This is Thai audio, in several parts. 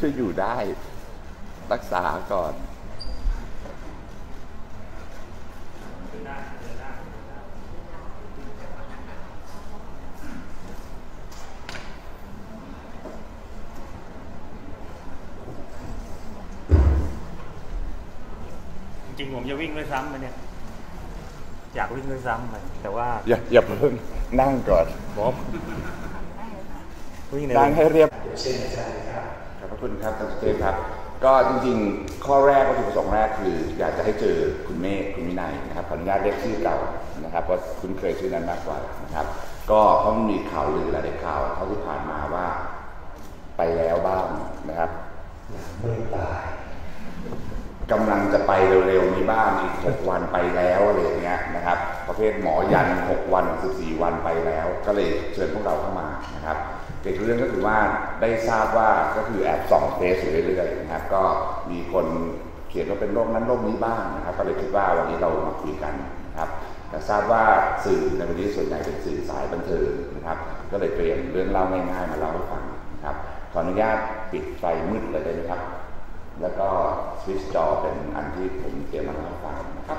ช่วยอยู่ได้รักษาก่อนจริงผมจะวิ่งด้วยซ้ำมันเนี่ยอยากวิ่งด้วยซ้ำมันแต่ว่าอย่าเพิ่งนั่งก่อนบอกวิ่งนั่งให้เรียบเช่นใช่ครับขอบพระคุณครับท่านสุเทพครับก็จริงๆข้อแรกวัตถุประสงค์แรกคืออยากจะให้เจอคุณเมฆคุณวินัยนะครับขออนุญาตเรียกชื่อเก่านะครับเพราะคุ้นเคยชื่อนั้นมากกว่านะครับก็เพราะมันมีข่าวลือหลายข่าวเขาที่ผ่านมาว่าไปแล้วบ้างนะครับไม่ตายกำลังจะไปเร็วๆนี้บ้างอีก6 วันไปแล้วอะไรอย่างเงี้ยนะครับประเภทหมอยัน6 วัน14 วันไปแล้วก็เลยเชิญพวกเราเข้ามานะครับเกี่ยวกับเรื่องก็คือว่าได้ทราบว่าก็คือแอบส่องเฟซอยู่เรื่อยๆนะครับก็มีคนเขียนว่าเป็นโรคนั้นโรคนี้บ้างนะครับก็เลยคิดว่าวันนี้เรามาคุยกันนะครับแต่ทราบว่าสื่อในวันนี้ส่วนใหญ่เป็นสื่อสายบันเทิงนะครับก็เลยเตรียมเรื่องเล่าง่ายๆมาเล่าให้ฟังนะครับขออนุญาตปิดไฟมืดเลยได้ไหมครับแล้วก็สวิตช์จอเป็นอันที่ผมเตรียมมาให้ฟังนะครับ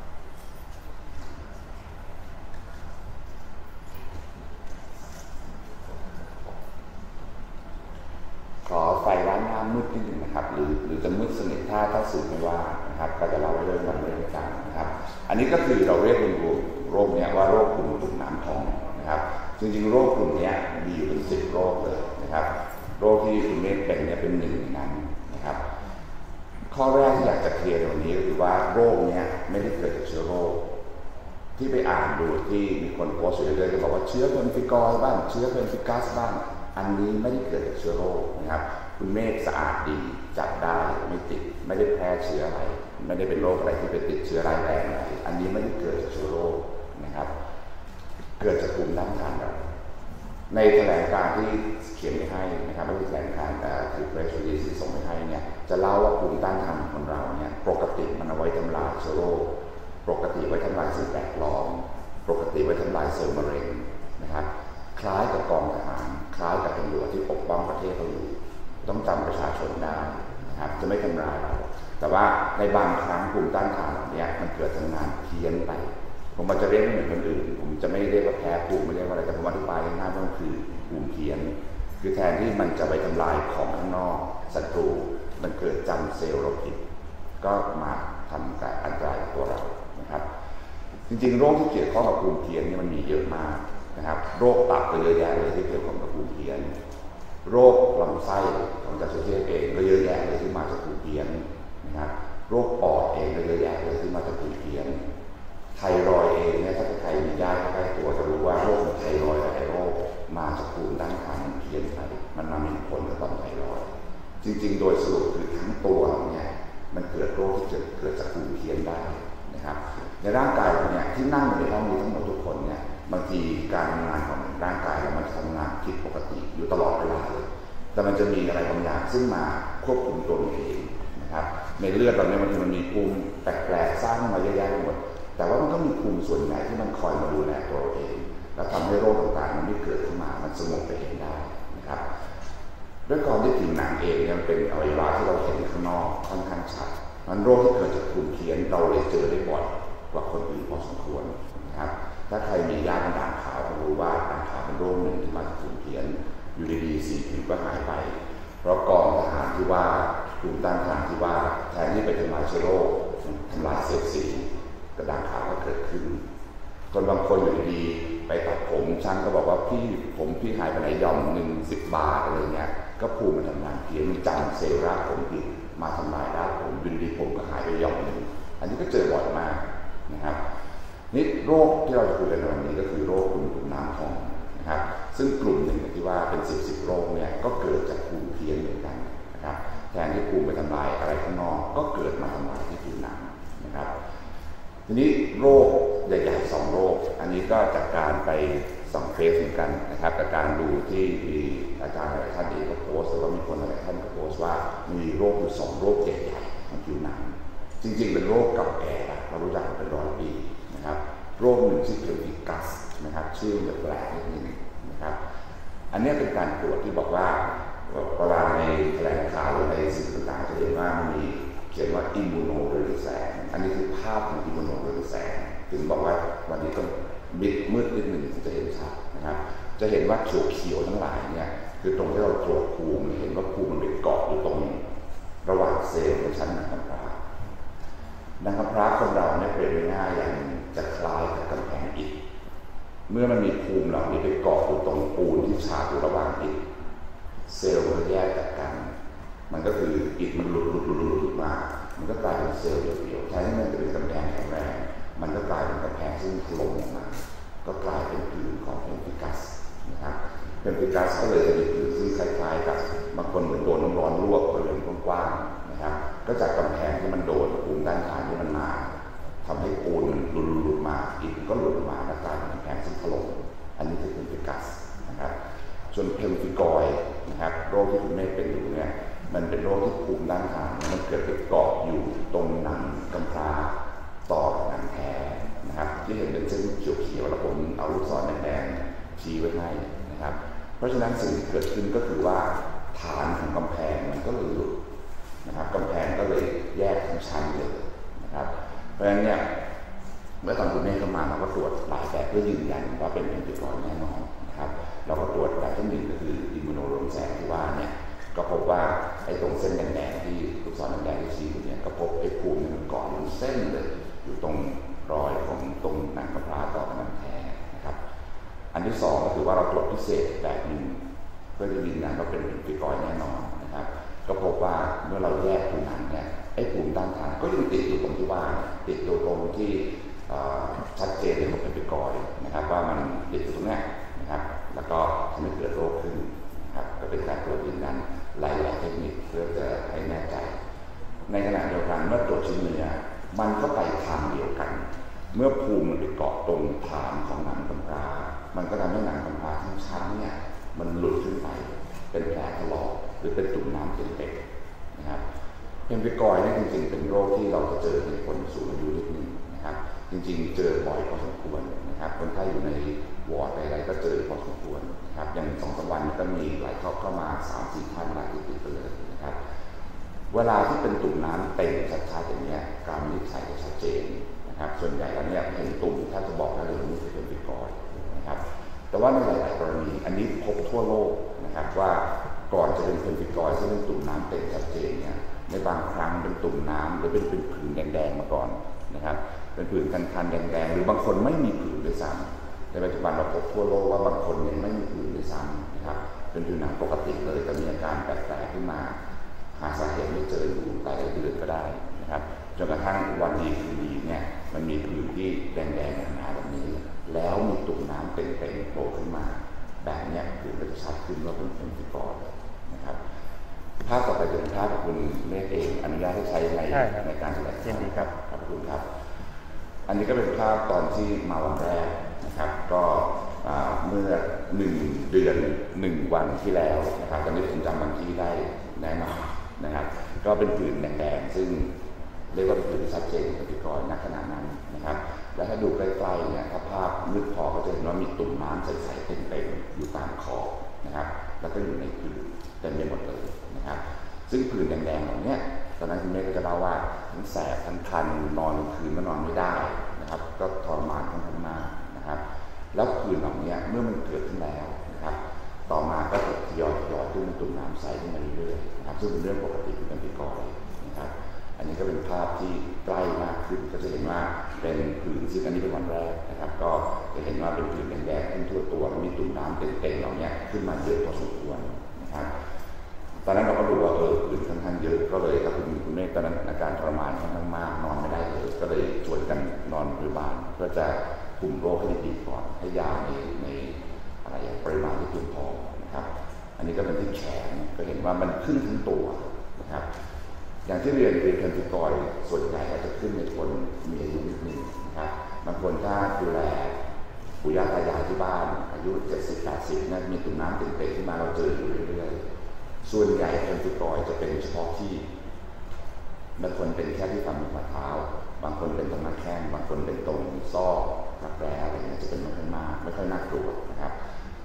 ขอไฟร้านน้ำมืดนิดนึงนะครับหรือจะมืดสนิทถ้าสื่อไม่ว่านะครับก็จะเล่าเรื่องมันเรื่องกันนะครับอันนี้ก็คือเราเรียกโรคนี้ว่าโรคกลุ่มตุ่มน้ำพองนะครับจริงๆโรคกลุ่มนี้มีอยู่เป็น10 โรคเลยนะครับโรคที่คุณเมฆเป็นเนี่ยเป็นหนึ่งในนั้นนะครับข้อแรกที่อยากจะเคลียร์ในวันนี้ก็คือว่าโรคนี้ไม่ได้เกิดจากเชื้อโรคที่ไปอ่านดูที่มีคนโพสต์อยู่เรื่อยๆก็บอกว่าเชื้อเพนฟิกอร์บ้างเชื้อเพนฟิกัสบ้างอันนี้ไม่ได้เกิดจากเชื้อโรคนะครับคุณเมฆสะอาดดีจับได้ไม่ติดไม่ได้แพร่เชื้ออะไรไม่ได้เป็นโรคอะไรที่ไปติดเชื้อร้ายแรงอะไรอันนี้ไม่ได้เกิดจากเชื้อโรคนะครับเกิดจากภูมิต้านทานเราในแถลงการณ์ที่เขียนไปให้นะครับไม่ใช่แถลงการณ์คือเพรสรีที่ส่งไปให้เนี่ยจะเล่าว่าภูมิต้านทานของเราเนี่ยปกติมันเอาไว้ทำลายเชื้อโรคปกติไว้ทำลายสิ่งแปลกปลอมปกติไว้ทำลายเซลล์มะเร็งนะครับคล้ายกับกองทหารคล้ายกับตำรวจที่ปกป้องประเทศเราอยู่ต้องจำประชาชนได้นะครับจะไม่ทำลายเราแต่ว่าในบางครั้งภูมิต้านทานเหล่านี้มันเกิดทำงานเพี้ยนไปผมจะเรียกไม่เหมือนคนอื่นผมจะไม่เรียกว่าแพ้ภูมิไม่เรียกว่าอะไรแต่ผมอธิบายง่ายๆว่าคือภูมิเพี้ยนคือแทนที่มันจะไปทำลายของข้างนอกศัตรูมันเกิดจำเซลล์เราผิดก็มาทำการอันตรายตัวเรานะครับจริงๆโรคที่เกี่ยวข้องกับภูมิเพี้ยนนี่มันมีเยอะมากนะครับโรคตับก็เยอะแยะเลยที่เกี่ยวข้องกับภูมิเพี้ยนโรคลำไส้ของจักรเทศเองก็เยอะแยะเลยที่มาจากภูมิเพี้ยนนะครับโรคปอดเองก็เยอะแยะเลยที่มาจากภูมิเพี้ยนไทรอยด์เองเนี่ยถ้าใครมีญาติใกล้ตัวจะรู้ว่าโรคไทรอยด์หลายโรคมาจากภูมิต้านทานมันเพี้ยนไปมันมามีผลกับต่อมไทรอยด์จริงๆโดยสรุปคือทั้งตัวเนี่ยมันเกิดโรคที่เกิดจากภูมิเพี้ยนได้นะครับในร่างกายเราเนี่ยที่นั่งอยู่ในห้องนี้ทั้งหมดทุกคนเนี่ยบางทีการทำงานของร่างกายเรามันทำงานผิดปกติอยู่ตลอดเวลาเลยแต่มันจะมีอะไรบางอย่างซึ่งมาควบคุมตัวเองนะครับในเลือดเราเนี่ยมันมีภูมิแปลกๆสร้างมาเยอะแยะไปหมดแต่ว่ามันก็มีภูมิส่วนใหญ่ที่มันคอยมาดูแลตัวเราเองแล้วทำให้โรคต่างๆมันไม่เกิดขึ้นมามันสงบไปเองได้นะครับด้วยความที่ผิวหนังเองเนี่ยเป็นอวัยวะที่เราเห็นข้างนอกค่อนข้างชัดมันโรคที่เกิดจากภูมิเพี้ยนเราเลยเจอได้บ่อยกว่าคนอื่นพอสมควรนะครับถ้าใครมีญาติด่างขาวรู้ว่าด่างขาวเป็นโรคหนึ่งที่มาจากภูมิเพี้ยนอยู่ดีๆสีผิวก็หายไปเพราะกองทหารที่ว่าภูมิต้านทานที่ว่าแทนที่ไปทำลายเชื้อโรคทำลายเซลล์สีกระด่างขาวก็เกิดขึ้นคนบางคนอยู่ดีๆไปตัดผมช่างก็บอกว่าพี่หายไปไหนย่อม10 บาทอะไรเงี้ยก็ภูมิมันทำงานเพี้ยนมันจำเซลล์รากผมผิดมาทำลายรากผมอยู่ดีผมก็หายไปย่อมหนึ่งอันนี้ก็เจอบ่อยมากนะครับนี่โรคที่เราจะคุยกันในวันนี้ก็คือโรคกลุ่มตุ่มน้ำพองนะครับซึ่งกลุ่มหนึ่งที่ว่าเป็น10โรคเนี่ยก็เกิดจากภูมิเพี้ยนเหมือนกันนะครับแทนที่ภูมิไปทำลายอะไรข้างนอกก็เกิดมาทำลายที่ผิวหนังนะครับทีนี้โรคใหญ่ๆ2 โรคอันนี้ก็จากการไปส่องเฟซเหมือนกันนะครับจากการดูที่มีอาจารย์หลายท่านเองก็โพสต์แล้วก็มีคนหลายท่านก็โพสต์ว่ามีโรคอยู่2 โรคใหญ่ๆของผิวหนังจริงๆเป็นโรคเก่าแก่เรารู้จักเป็น100 ปีนะครับโรคหนึ่งชื่อเพลวิกัสนะครับชื่อจะแปลกนิดนึงนะครับอันนี้เป็นการตรวจที่บอกว่าเวลาในแถลงข่าวหรือในสื่อต่างๆจะเห็นว่ามันมีเขียนว่าอิมมูโนเรืองแสงอันนี้คือภาพของอิมมูโนเรืองแสงถึงบอกว่าวันนี้ต้องบิดมืดนิดหนึ่งถึงจะเห็นชัดนะครับจะเห็นว่าเขียวทั้งหลายเนี่ยคือตรงที่เราตรวจภูมิเห็นว่าภูมิมันไปเกาะอยู่ตรงระหว่างเซลล์ในชั้นหนังกำพร้าหนังกำพร้าคนเราเนี่ยเป็นง่ายอย่างจะคล้ายกับกำแพงอิฐเมื่อมันมีภูมิเหล่านี้ไปเกาะอยู่ตรงปูนที่ฉาบอยู่ระหว่างอิฐเซลล์มันแยกจากกันมันก็คืออิฐมันหลุดมามันก็กลายเป็นเซลล์เดียวๆแทนที่มันจะเป็นกำแพงแข็งแรงมันก็กลายเป็นกำแพงซึ่งถล่มลงมาก็กลายเป็นผืนของเพนฟิกัสนะครับเพนฟิกัสก็เลยจะมีผืนซึ่งคล้ายๆกับบางคนเหมือนโดนน้ำร้อนลวกบริเวณกว้างๆนะครับก็จากกำแพงที่มันโดนภูมิด้านข้างที่มันมาทำให้ปูนมันหลุดมาอิฐก็หลุดมาแล้วกลายเป็นกำแพงซึ่งถล่มอันนี้คือเพนฟิกัสนะครับส่วนเพนฟิกอยด์นะครับโรคที่คุณแม่เป็นอยู่เนี่ยมันเป็นโรคที่ภูมิด้านข้างมันเกิดไปเกาะอยู่ตรงหนังกำพร้าต่อหนังแท้นะครับที่เห็นเป็นเส้นเขียวๆแล้วผมเอาลูกศรแดงๆชี้ไว้ให้นะครับเพราะฉะนั้นสิ่งที่เกิดขึ้นก็คือว่าฐานของกำแพงมันก็เลยหลุดนะครับกำแพงก็เลยแยกทั้งชั้นเลยนะครับเพราะฉะนั้นเนี่ยเมื่อตอนคุณแม่เข้ามาเราก็ตรวจหลายแบบเพื่อยืนยันว่าเป็นเพนฟิกอยด์แน่นอนนะครับเราก็ตรวจแบบที่หนึ่งก็คืออิมมูโนเรืองแสงที่ว่าเนี่ยก็พบว่าไอ้ตรงเส้นแดงๆที่ลูกศรแดงๆที่ชี้อยู่เนี่ยก็พบไอ้ภูมิมันเกาะอยู่เส้นเลยอยู่ตรงรอยของตรงหนังกำพร้าต่อหนังแท้นะครับอันที่สองก็คือว่าเราตรวจพิเศษแบบหนึ่งเพื่อจะยืนยันว่าเป็นเพนฟิกอยด์แน่นอนนะครับก็พบว่าเมื่อเราแยกภูมิหนังเนี่ยไอ้ภูมิด้านข้างก็ยังติดอยู่ตรงที่ว่าติดอยู่ตรงที่ชัดเจนเลยของเพนฟิกอยด์นะครับว่ามันติดอยู่ตรงนี้นะครับแล้วก็ทำให้เกิดโรคขึ้นนะครับก็เป็นการตรวจยืนยันหลายๆเทคนิคเพื่อจะให้แน่ใจในขณะเดียวกันเมื่อตรวจชิ้นเนื้อมันก็ไปทางเดียวกันเมื่อภูมิมันไปเกาะตรงฐานของหนังกำพร้ามันก็ทำให้หนังกำพร้าทั้งชั้นเนี่ยมันหลุดขึ้นไปเป็นแผลถลอกหรือเป็นตุ่มน้ำเต็มๆนะครับเพนฟิกอยด์เนี่ยจริงๆเป็นโรคที่เราจะเจอในคนสูงอายุนิดนึงนะครับจริงๆเจอบ่อยพอสมควรนะครับคนไข้อยู่ในวอร์ดอะไรก็เจอพอสมควรนะครับอย่าง2-3 วันก็มีหลายครอบเข้ามา 3-4 ท่านหลายติดไปเลยนะครับเวลาที่เป็นตุ่มน้ำเต็มชัดๆอย่างนี้การวินิจฉัยจะชัดเจนนะครับส่วนใหญ่แล้วเนี่ยเห็นตุ่มถ้าจะบอกได้เลยนี่คือเพนฟิกอยด์นะครับแต่ว่าในหลายๆกรณีอันนี้พบทั่วโลกนะครับว่าก่อนจะเป็นเพนฟิกอยด์ซึ่งเป็นตุ่มน้ำเต็มชัดเจนเนี่ยในบางครั้งเป็นตุ่มน้ำหรือเป็นผื่นแดงๆมาก่อนนะครับเป็นผื่นคันๆแดงๆหรือบางคนไม่มีผื่นด้วยซ้ำในปัจจุบันเราพบทั่วโลกว่าบางคนเนี่ยไม่มีผื่นด้วยซ้ำนะครับเป็นผิวหนังปกติเลยแต่มีอาการแปลกๆขึ้นมาหาสาเหตุไม่เจออยู่หลายเดือนก็ได้นะครับจนกระทั่งวันดีคืนดีเนี่ยมันมีผื่นที่แดงๆหนาๆแบบนี้แล้วมีตุ่มน้ำเต็มๆโผล่ขึ้นมาแบบนี้คือมันจะชัดขึ้นว่าเป็นเพนฟิกอยด์นะครับภาพต่อไปเป็นภาพของคุณเมฆเองอนุญาตให้ใช้ในการแสดงครับขอบคุณครับอันนี้ก็เป็นภาพตอนที่มาวันแรกนะครับก็เมื่อ1 เดือน 1 วันที่แล้วนะครับตอนนี้ผมจำวันที่ได้แน่นอนนะครับก็เป็นผื่นแดงๆซึ่งเรียกว่าเป็นผื่นชัดเจนเพนฟิกอยด์ณขณะนั้นนะครับและถ้าดูใกล้ๆเนี่ยถ้าภาพมืดพอก็จะเห็นว่ามีตุ่มน้ำใสๆเต็มๆอยู่ตามคอนะครับแล้วก็อยู่ในผื่นเต็มไปหมดเลยนะครับซึ่งผื่นแดงๆเหล่านี้ตอนนั้นคุณแม่ก็จะเล่าว่าทั้งแสบทั้งคันนอนกลางคืนก็นอนไม่ได้นะครับก็ทรมานค่อนข้างมากนะครับแล้วผื่นเหล่านี้เมื่อมันเกิดขึ้นแล้วนะครับต่อมาก็จะทยอยขึ้นตุ่มน้ำใสขึ้นมาเรื่อยๆนะครับซึ่งเป็นเรื่องปกติของเพนฟิกอยด์นะครับอันนี้ก็เป็นภาพที่ใกล้มากขึ้นก็จะเห็นว่าเป็นผื่นซึ่งอันนี้เป็นวันแรกนะครับก็จะเห็นว่าเป็นผื่นแดงๆขึ้นทั่วตัวมีตุ่มน้ำเต็มๆเหล่านี้ขึ้นมาเยอะพอสมควรนะครับตอนนั้นเราก็ดูว่าผื่นค่อนข้างเยอะก็เลยถ้าคุณแม่ตอนนั้นอาการทรมานค่อนข้างมากนอนไม่ได้เลยก็เลยชวนกันนอนโรงพยาบาลเพื่อจะคุมโรคให้ดีก่อนให้ยาในอะไรปริมาณที่เพียงพอนะครับอันนี้ก็เป็นที่แขนก็เห็นว่ามันขึ้นทั้งตัวนะครับอย่างที่เรียนเพนฟิกอยด์ส่วนใหญ่จะขึ้นในคนมีอายุนิดนึงนะครับบางคนถ้าดูแลปู่ย่าตายายที่บ้านอายุ 70-80นะมีตุ่มน้ำเต็มๆขึ้นมาเราเจออยู่เรื่อยๆส่วนใหญ่เพนฟิกอยด์จะเป็นเฉพาะที่บางคนเป็นแค่ที่ฝ่ามือฝ่าเท้าบางคนเป็นตรงหน้าแข้งบางคนเป็นตรงซอกรักแร้อะไรเงี้ยจะเป็นไม่ค่อยมากไม่ค่อยน่ากลัวนะครับ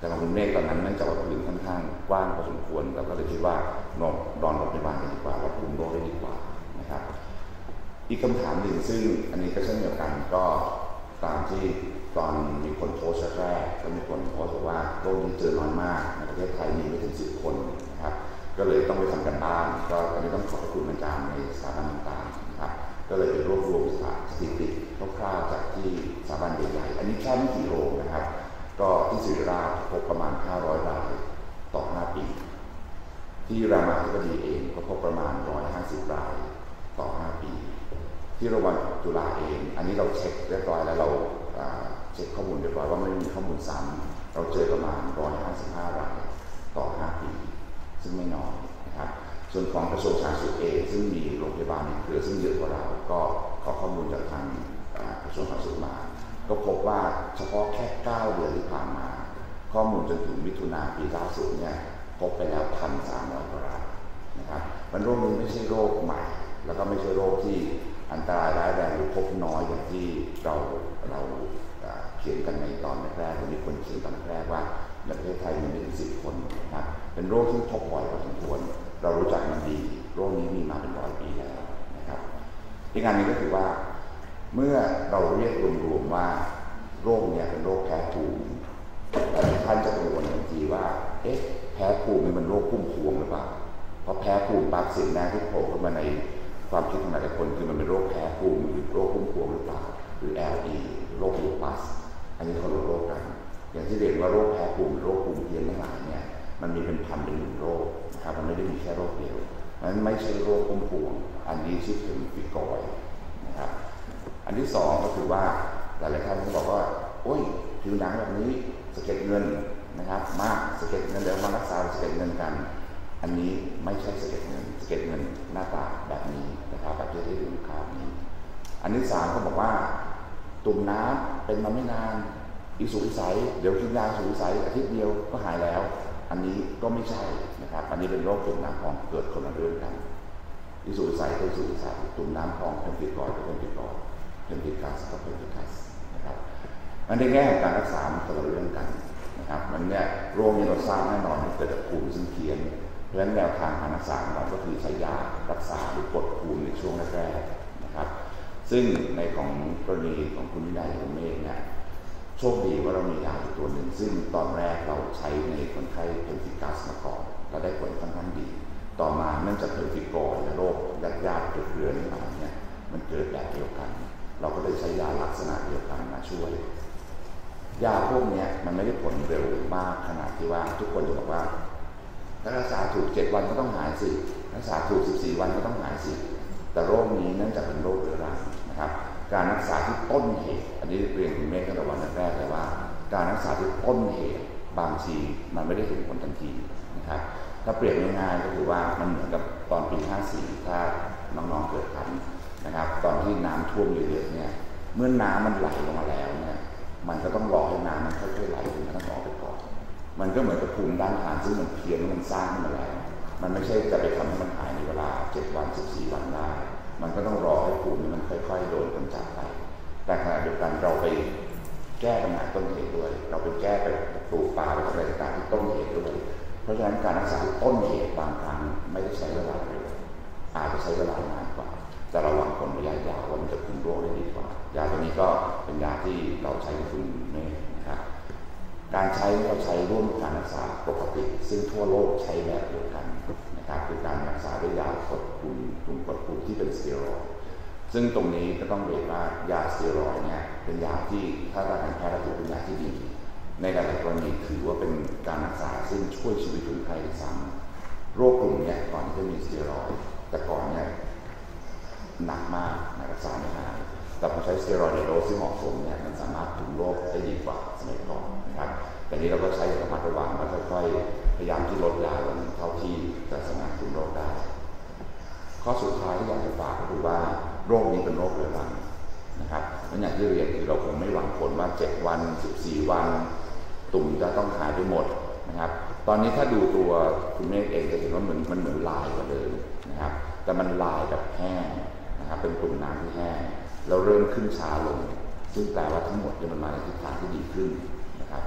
แต่ของคุณเมฆตอนนั้นเนื่องจากว่าพื้นค่อนข้างกว้างพอสมควรเราก็เลยคิดว่านอนโรงพยาบาลกันดีกว่าเราคุมโรคได้ดีกว่านะครับอีกคำถามหนึ่งซึ่งอันนี้ก็เช่นเดียวกันก็ตามที่ตอนมีคนโพสต์แรกก็มีคนโพสต์ว่าโรคนี้เจอน้อยมากในประเทศไทยมีไม่ถึง10 คนนะครับก็เลยต้องไปทำกันบ้านก็ตอนนี้ต้องขอบคุณอาจารย์ในสถาบันต่างๆนะครับก็เลยไปรวบรวมสถิติคร่าวๆจากที่สถาบันใหญ่ๆอันนี้แค่ไม่กี่โรงนะครับก็ที่ศิริราชพบประมาณ500 รายต่อ5 ปีที่รามาธิบดีเองก็พบประมาณ150 รายต่อ5 ปีที่โรงพยาบาลจุฬาเองอันนี้เราเช็คเรียบร้อยแล้วเราเช็คข้อมูลเรียบร้อยว่าไม่มีข้อมูลซ้ำเราเจอประมาณ155 รายต่อ5 ปีซึ่งไม่น้อยนะครับส่วนของกระทรวงสาธารณสุขเองซึ่งมีโรงพยาบาลในเครือซึ่งเยอะกว่าเราก็ขอข้อมูลจากทางกระทรวงสาธารณสุขมาก็พบว่าเฉพาะแค่9 เดือนที่ผ่านมาข้อมูลจนถึงมิถุนายนปีล่าสุดเนี่ยพบไปแล้ว 1,300 กว่ารายนะครับมันโรคนี้ไม่ใช่โรคใหม่แล้วก็ไม่ใช่โรคที่อันตรายร้ายแรงหรือพบน้อยอย่างที่เราเขียนกันในตอนแรกๆมีคนเขียนตอนแรกว่าในประเทศไทยมีไม่ถึง10 คนนะครับเป็นโรคที่พบบ่อยพอสมควรเรารู้จักมันดีโรคนี้มีมาเป็น100 ปีแล้วนะครับอีกงานนี้ก็คือว่าเมื่อเราเรียกรวมๆว่าโรคนี้เป็นโรคแพ้ภูมิหลายท่านจะกังวลทันทีว่าแพ้ภูมินี่มันโรคพุ่มพวงหรือเปล่าเพราะแพ้ภูมิปากเสียงแรกที่โผล่ขึ้นมาในความคิดของหลายคนคือมันเป็นโรคแพ้ภูมิหรือโรคพุ่มพวงหรือเปล่าหรือ LE โรคลูปัสอันนี้เขาโรคกันอย่างที่เรียนว่าโรคแพ้ภูมิโรคภูมิเพี้ยนทั้งหลายเนี่ยมันมีเป็นพันเป็นหมื่นโรคนะครับมันไม่ได้มีแค่โรคเดียวนั้นไม่ใช่โรคพุ่มพวงอันนี้ชื่อถึงฟิกอยนะครับอันที่สองก็คือว่าหลายท่านบอกว่าโอ้ยผิวหนังแบบนี้สะเก็ดเงินนะครับมากสะเก็ดเงินแล้วมารักษาสะเก็ดเงินกันอันนี้ไม่ใช่สะเก็ดเงินสะเก็ดเงินหน้าตาแบบนี้นะครับแบบที่ได้ดูข่าวนี้อันที่สามก็บอกว่าตุ่มน้ำเป็นมาไม่นานอิสุอิสัยเดี๋ยวกินยาอิสุอิสัยอาทิตย์เดียวก็หายแล้วอันนี้ก็ไม่ใช่นะครับอันนี้เป็นโรคตุ่มน้ำพองเกิดคนละเรื่องกันอิสุอิสัยก็อิสุอิสัยตุ่มน้ำพองเพมพิกอยก็เพมพิกอยเพมพิกัสก็เพมพิกัสนะครับอันในแง่ของการรักษามันคนละเรื่องกันนะครับมันเนี่ยโรคนี้เราทราบแน่นอนมันเกิดจากภูมิซึ่งเพี้ยนเพราะฉะนั้นแนวทางการรักษาของเราก็คือใช้ยารักษาหรือกดภูมิในช่วงแรกๆนะครับซึ่งในของกรณีของคุณวินัยคุณเมฆเนี่ยโชคดีว่าเรามียาตัวหนึ่งซึ่งตอนแรกเราใช้ในคนไข้เพมพิกัสมาก่อนเราได้ผลค่อนข้างดีต่อมาเนื่องจากเพมพิกอยและโรคญาติเรื้อนมาเนี่ยมันเกิดแบบเดียวกันเราก็เลยใช้ยาลักษณะเดียวกันมาช่วยยาพวกนี้มันไม่ได้ผลเร็วมากขนาดที่ว่าทุกคนจะบอกว่าถ้ารักษาถูก7 วันก็ต้องหายสิรักษาถูก14 วันก็ต้องหายสิแต่โรคนี้เนื่องจากเป็นโรคเรื้อรังนะครับการรักษาที่ต้นเหตุอันนี้เรียนคุณเมฆตั้งแต่วันแรกเลยว่าการรักษาที่ต้นเหตุบางทีมันไม่ได้เห็นผลทันทีนะครับถ้าเปรียบง่ายๆก็คือว่ามันเหมือนกับตอนปี54ถ้าน้องๆเกิดทันนะครับตอนที่น้ำท่วมเยอะๆเนี่ยเมื่อน้ำมันไหลลงมาแล้วเนี่ยมันก็ต้องรอให้น้ำมันค่อยๆไหลถึงมันต้องออกไปก่อนมันก็เหมือนกับภูมิด้านฐานซึ่งมันเพี้ยนมันสร้างขึ้นมาแล้วมันไม่ใช่จะไปทำให้มันหายในเวลา7 วัน14 วันได้มันก็ต้องรอให้ภูมิมันค่อยๆโดนกำจัดไปแต่ขณะเดียวกันเราไปแก้ปัญหาต้นเหตุด้วยเราไปแก้ไปปลูกป่าไปอะไรต่างๆที่ต้นเหตุด้วยเพราะฉะนั้นการรักษาต้นเหตุบางครั้งไม่ได้ใช้เวลาเร็วอาจจะใช้เวลานานกว่าแต่เราหวังผลระยะยาวว่ามันจะคุมโรคได้ดีกว่ายาตัวนี้ก็เป็นยาที่เราใช้กับคุณเมฆนะครับการใช้เราใช้ร่วมกับการรักษาปกติซึ่งทั่วโลกใช้แบบเดียวกันนะครับคือการรักษาด้วยยากดภูมิกดภูมิที่เป็นสเตียรอยด์ซึ่งตรงนี้ก็ต้องเรียนว่ายาสเตียรอยด์เนี่ยเป็นยาที่ถ้าการแพทย์ถือเป็นยาที่ดีในหลายกรณีถือว่าเป็นการรักษาซึ่งช่วยชีวิตคนไข้ซ้ำโรคกลุ่มนี้ก่อนที่จะมีสเตียรอยด์แต่ก่อนเนี่ยหนักมากรักษาไม่หายแต่พอใช้สเตียรอยด์ในโดสที่เหมาะสมเนี่ยมันสามารถคุมโรคได้ดีกว่าสมัยก่อนนะครับแต่นี้เราก็ใช้ระมัดระวังและค่อยๆพยายามที่ลดยาลงเท่าที่จะสามารถคุมโรคได้ข้อสุดท้ายที่อยากจะฝากก็คือว่าโรคนี้เป็นโรคเรื้อรังนะครับและอย่างที่เรียนคือเราคงไม่หวังผลว่า7 วัน14 วันตุ่มจะต้องหายไปหมดนะครับตอนนี้ถ้าดูตัวคุณเมฆเองจะเห็นว่ามันเหมือนลายกว่าเดิมนะครับแต่มันลายแบบแห้งนะครับเป็นตุ่มน้ำที่แห้งแล้วเริ่มขึ้นช้าลงซึ่งแปลว่าทั้งหมดเนี่ยมันมาในทิศทางที่ดีขึ้นนะครับ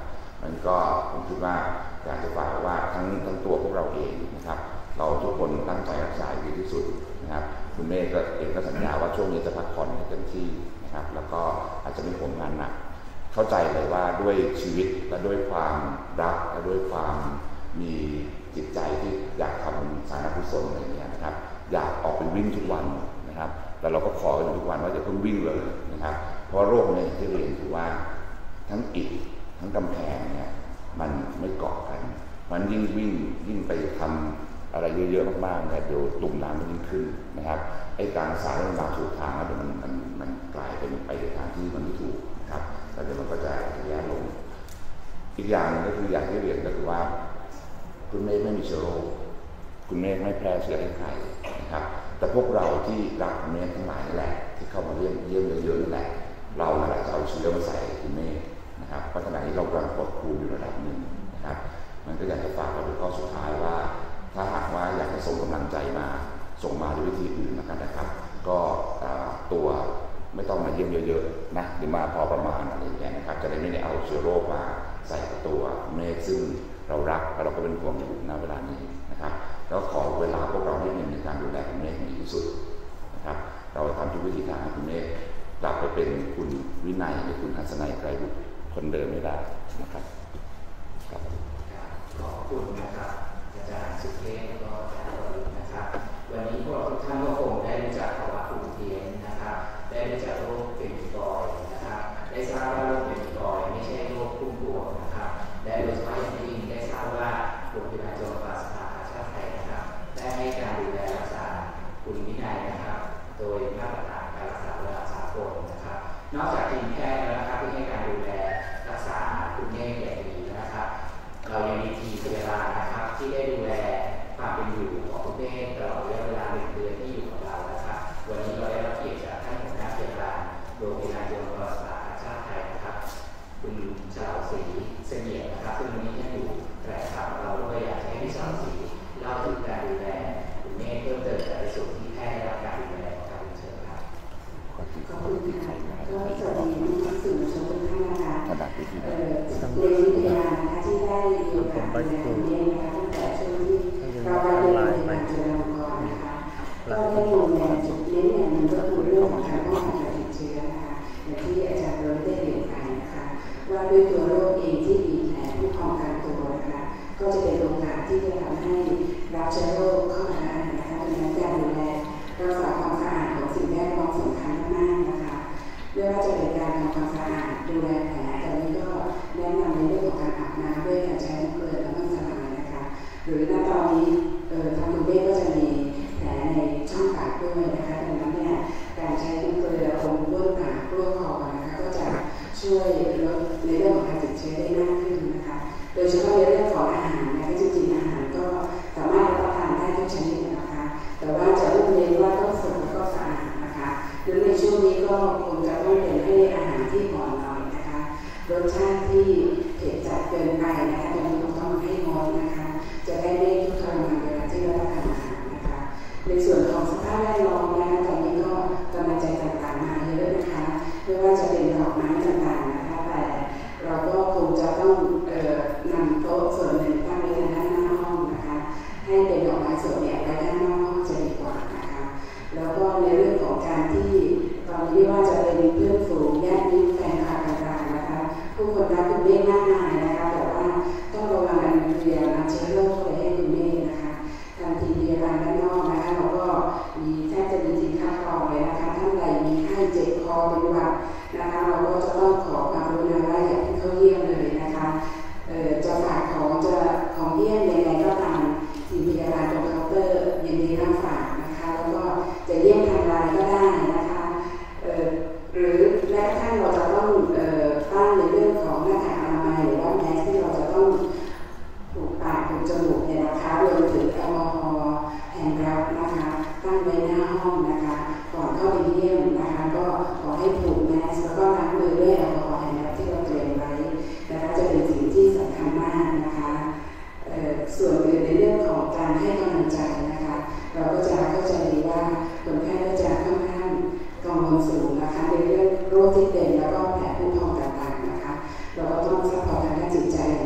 มันก็ผมคิดว่าอยากจะฝากว่าทั้งตัวพวกเราเองนะครับเราทุกคนตั้งใจรักษาดีที่สุดนะครับคุณเมฆก็เองก็สัญญาว่าช่วงนี้จะพักผ่อนให้เต็มที่นะครับแล้วก็อาจจะไม่ผลงานหนักเข้าใจเลยว่าด้วยชีวิตและด้วยความรักและด้วยความมีจิตใจที่อยากทำสาธารณกุศลอะไรอย่างเงี้ยนะครับอยากออกไปวิ่งทุกวันนะครับแต่เราก็ขอกันทุกวันว่าจะต้องวิ่งเลยนะครับเพราะโรคนี้ที่เรียนคือว่าทั้งอิฐทั้งกำแพงเนี่ยมันไม่เกาะกันมันยิ่งวิ่งยิ่งไปทำอะไรเยอะๆมากๆเนี่ยเดี๋ยวตุ่มน้ำมันยิ่งขึ้นนะครับไอ้การสายมันมาถูกทางแล้วเดี๋ยวมันกลายเป็นไปในทางที่มันไม่ถูกนะครับแล้วเดี๋ยวมันก็จะแย่ลงอีกอย่างนึงก็คืออย่างที่เรียนก็คือว่าคุณเมฆไม่มีเชื้อโรคคุณเมฆไม่แพร่เชื้อให้ใครนะครับแต่พวกเราที่รักคุณเมฆทั้งหลายนั่นแหละที่เข้ามาเยี่ยมเยอะๆนั่นแหละเรานั่นแหละจะเอาเชื้อมาใส่คุณเมฆนะครับเพราะขณะนี้เรากำลังกดภูมิอยู่ระดับหนึ่งนะครับมันก็อยากจะฝากเราเป็นข้อสุดท้ายว่าถ้าหากว่าอยากจะส่งกำลังใจมาส่งมาด้วยวิธีอื่นนะครับก็ตัวไม่ต้องมาเยี่ยมเยอะๆนะหรือมาพอประมาณอะไรอย่างเงี้ยนะครับจะได้ไม่ได้เอาเชื้อโรคมาใส่กับตัวเมฆซึ่งเรารักและเราก็เป็นห่วงอยู่ณเวลานี้นะครับแล้วขอเวลาพวกเรานิดนึงในการดูแลคุณเมฆให้ดีที่สุดนะครับเราทำทุกวิธีทางให้คุณเมฆกลับไปเป็นคุณวินัยหรือคุณทัศนัยไกรบุตรคนเดิมไม่ได้นะครับครับขอบคุณนะครับอาจารย์สุเทพและก็อาจารย์วรินทร์นะครับวันนี้พวกเราทุกท่านก็คงได้รู้จักภาวะภูมิเทียนนะครับได้รู้จักโรคเป็นกอยนะครับได้ทราบว่าโรคเป็นกอยไม่ใช่โรคพุ่มพวงนะครับและโดยเฉพาะอย่างยิ่งได้ทราบว่าโรงพยาบาลจุฬาภรณ์สภากาชาดไทยนะครับได้ให้การดูแลรักษาคุณวินัยนะครับโดยมาตรฐานการรักษาระดับสากลนะครับนอกจากทีมแพทย์แล้วนะครับที่ให้การดูแลรักษาคุณเมฆอย่างดีนะครับเรายังมีทีมพยาบาลนะครับที่ได้ดูแลความเป็นอยู่ของคุณเมฆตลอดระยะเวลา1 เดือนที่อยู่กับเรานะครับวันนี้เราได้รับเกียรติจากท่านหัวหน้าพยาบาลโรงพยาบาลจุฬาภรณ์สภากาชาดไทยนะครับคุณชาวศรีเสงี่ยมนะครับซึ่งวันนี้ท่านอยู่แถลงข่าวเราด้วยอยากให้พี่ชาวศรีเล่าถึงการดูแลคุณเมฆเพิ่มเติมในส่วนที่แพทย์ได้รับการดูแลการเชิญครับขอบคุณค่ะก็สวัสดีนักสื่อมวลชนทุกท่านนะคะในวิทยานะคะที่ได้อยู่กับในคุณเมฆนะคะตั้งแต่ช่วงที่เราไปเรียนในการจุฬาลงกรณ์นะคะก็ได้ดูแลจุดเน้นอย่างหนึ่งก็คือเรื่องของการป้องกันการติดเชื้อนะคะอย่างที่อาจารย์เราได้เรียนไปนะคะว่าด้วยตัวโรคเองที่มีแผลผู้พองกันตัวนะคะก็จะเป็นโอกาสที่จะทำให้รับเชื้อโรคเข้ามาได้นะคะดังนั้นการดูแลรักษาความสะอาดของสิ่งแวดล้อมสำคัญมากๆนะคะไม่ว่าจะเป็นการทำความสะอาดดูแลแผลแต่นี้ก็แนะนำในเรื่องของการอาบน้ำด้วยการใช้น้ำเกลือและน้ำสลายนะคะหรือณตอนนี้ทางคุณเมฆก็จะมีแผลในช่องปากด้วยนะคะดังนั้นเนี่ยการใช้น้ำเกลืออมบ้วนปากบ้วนคอนะคะก็จะช่วยลดในเรื่องของการติดเชื้อได้มากขึ้นนะคะโดยเฉพาะในเรื่องของอาหารนะคะจริงๆอาหารก็สามารถรับประทานได้ทุกชนิดนะคะแต่ว่าจะต้องเน้นว่าต้องสดแล้วก็สะอาดนะคะหรือในช่วงนี้ก็คงจะต้องเป็นให้อาหารที่อ่อนหน่อยนะคะรสชาติที่เผ็ดจัดเกินไปนะคะตรงนี้ต้องให้งดนะคะจะได้ไม่ทุกข์ทรมานเวลาที่รับประทานอาหารนะคะในส่วนของสภาพแวดล้อมนะคะตอนนี้ก็กำลังใจต่างๆมาเยอะนะคะไม่ว่าจะเป็นดอกไม้ต่างๆนะคะแต่เราก็คงจะต้องนำโต๊ะส่วนหนึ่งตั้งไว้ด้านหน้าห้องนะคะให้เป็นดอกไม้สดเนี่ยไว้ด้านหน้าห้องจะดีกว่านะคะแล้วก็ในเรื่องของการที่ตอนนี้ว่าจะเป็นเพื่อนฝูงญาติมิตรแฟนคลับต่างๆนะคะผู้คนรักคุณเมฆมากมายนะคะแต่ว่าต้องระวังอันเดียวนำเชื้อโรคไปให้คุณเมฆนะคะทางทีมพยาบาลด้านนอกนะคะเราก็มีแทบจะมีทีมคัดกรองเลยนะคะท่านใดมีไข้เจ็บคอเป็นหวัดนะคะเราก็จะต้องขอความกรุณาว่าอย่าเพิ่งเข้าเยี่ยมเลยนะคะจะฝากของเยี่ยมยังไงก็ตามทีมพยาบาลตรงเคาน์เตอร์ยินดีรับฝากนะคะแล้วก็จะเยี่ยมทางไลน์ก็ได้นะคะหรือแม้กระทั่งเราจะต้องตั้งในเรื่องของหน้ากากอนามัยหรือว่าแมสที่เราจะต้องผูกปากผูกจมูกเนี่ยนะคะรวมถึงแอลกอฮอล์แฮนด์รับนะคะตั้งไว้หน้าห้องนะคะก่อนเข้าไปเยี่ยมนะคะก็ขอให้ผูกแมสแล้วก็ล้างมือด้วยแอลกอฮอล์แฮนด์รับที่เราเตรียมไว้นะคะจะเป็นสิ่งที่สำคัญมากนะคะส่วนอื่นในเรื่องของการให้กำลังใจนะคะเราก็จะเข้าใจดีว่าคนไข้ก็จะค่อนข้างกังวลสูงนะคะในเรื่องโรคที่เป็นแล้วก็แผลผู้พองต่างๆนะคะเราก็ต้องซัพพอร์ตทางด้านจิตใจอย่าง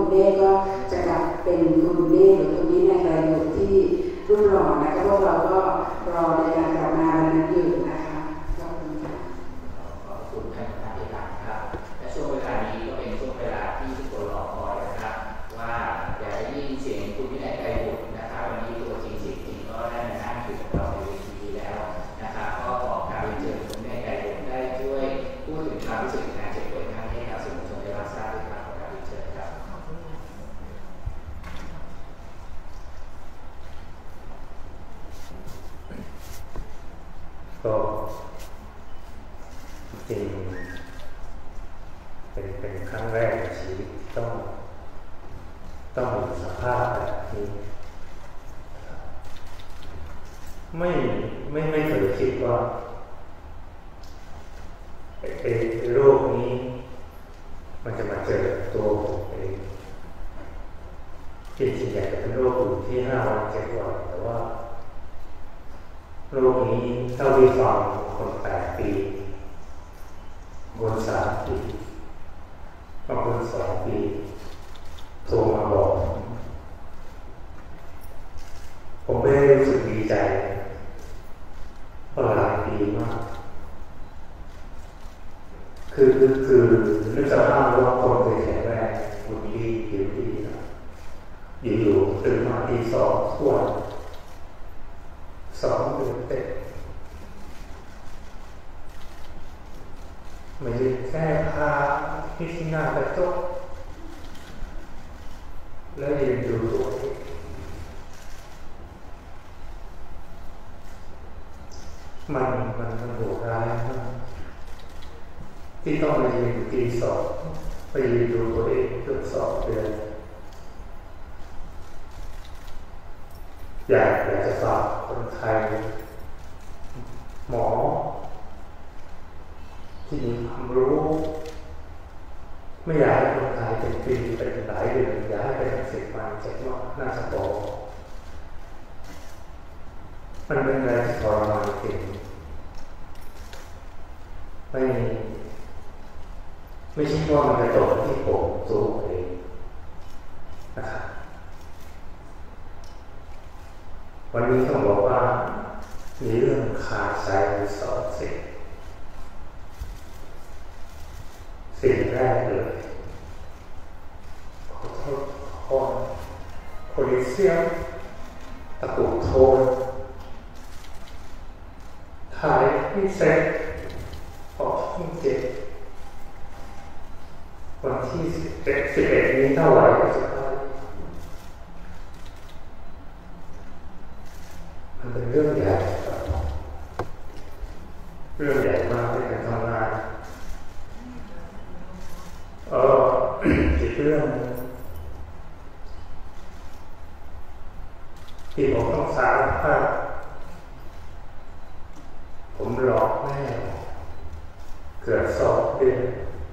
เบ้ก็จะกลับเป็นคุณเบ้หรือคุณวินัยไกรบุตรที่รุ่นหล่อนะคะพวกเราก็รอในการกลับมาวันนั้นอยู่นะคะขอบคุณค่ะขอบคุณท่านประธานครับและช่วงเวลานี้ก็เป็นช่วงเวลาที่ทุกคนรอคอยนะครับว่าอยากจะได้ยินเสียงคุณวินัยไกรบุตรนะครับวันนี้ตัวจริงจริงก็ได้มานั่งอยู่กับเราในเวทีแล้วนะครับก็ขอกราบเชิญคุณวินัยไกรบุตรได้ช่วยพูดถึงความรู้สึกการเจ็บป่วยครั้งนี้ครับสื่อมวลชนได้รับทราบด้วยครับขอกราบเชิญครับก็จริงเป็นครั้งแรกในชีวิตต้องมีสภาพแบบนี้ไม่เคยคิดว่าไอ้โรคนี้มันจะมาเจอตัวผมเองจริงๆอยากจะเป็นโรคอื่นที่5 วัน 7 วันแต่ว่าโรคนี้เท่าที่ฟังคน8 ปีคน3 ปีบางคน2 ปีโทรมาบอกผมไม่ได้รู้สึกดีใจเพราะหลายปีมากคือนึกสภาพว่าคนเคยแข็งแรงหุ่นดีผิวดีนะอยู่ๆตื่นมาตี 2ทุกวัน2 เดือนเต็มไม่ได้แค่พาพิจารณากระจกแล้วยืนดูตัวเองมันโหดร้ายมากที่ต้องมายืนตี 2ไปยืนดูตัวเองเกือบ2 เดือนอยากจะฝากคนไทยหมอที่มีความรู้ไม่อยากให้คนไทยเป็นปีเป็นหลายเดือนอยากให้เป็น10 วัน 7 วันน่าจะพอมันเป็นอะไรที่ทรมานจริงไม่ใช่ว่ามันจะจบที่ผมตัวเองนะครับวันนี้ต้องบอกว่ามีเรื่องคาใจ2 สิ่งแรกเลยขอโทษโพลิเซียตะกุกโทนถ่ายให้เสร็จออกที่7 วันที่11นี้เท่าไหร่ก็จะได้มันเป็นเรื่องใหญ่เรื่องใหญ่มากในการทำงานอีกเรื่องที่ผมต้องสารภาพผมหลอกแม่เกือบ2 เดือน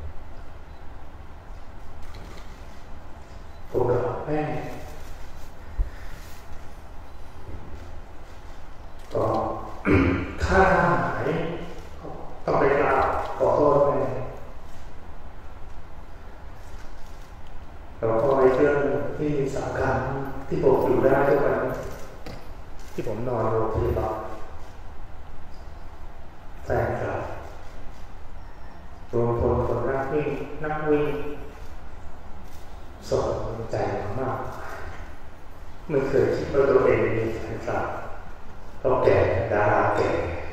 ผมหลอกแม่ก็ค่าหายต้องไปกราบขอโทษแม่แล้วก็เรื่องที่สำคัญที่ผมอยู่ได้ทุกวันที่ผมนอนโรงพยาบาลแฟนคลับรวมคนนักวิ่งส่งกำลังใจมากไม่เคยคิดว่าตัวเองมีแฟนคลับเพราะแก่ดาราแก่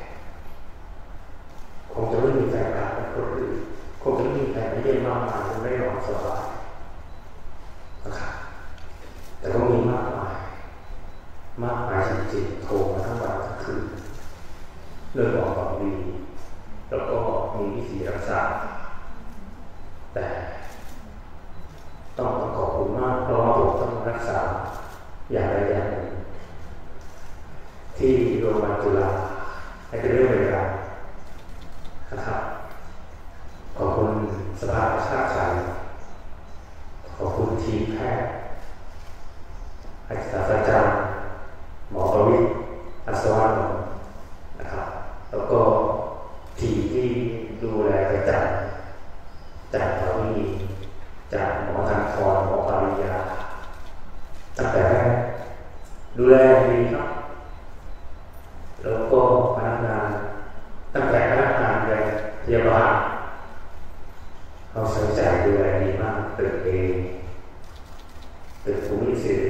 คงจะไม่มีแฟนคลับเป็นคนอื่นคงจะไม่มีแฟนมาเยี่ยมมากมายจนไม่นอนสบายนะครับแต่ก็มีมากมายจริงๆโทรมาทั้งวันทั้งคืนเรื่องของความดีแล้วก็มีวิธีรักษาแต่ต้องขอบคุณมากเพราะว่าผมต้องรักษาอย่างใดอย่างหนึ่งที่โรงพยาบาลจุฬาให้เป็นเรื่องเวลานะครับขอบคุณสภาประชาชนขอบคุณทีมแพทย์อาจารย์หมอประวิตรอัศวรรณนะครับแล้วก็ทีมที่ดูแลจัดทวีจจากหมอธันทรหมอปาริยาตั้งแต่แรกดูแลดีครับแล้วก็พนักงานตั้งแต่พนักงานเลยพยาบาลเขาใส่ใจดูแลดีมากตึกเองตึกภูมิศิริ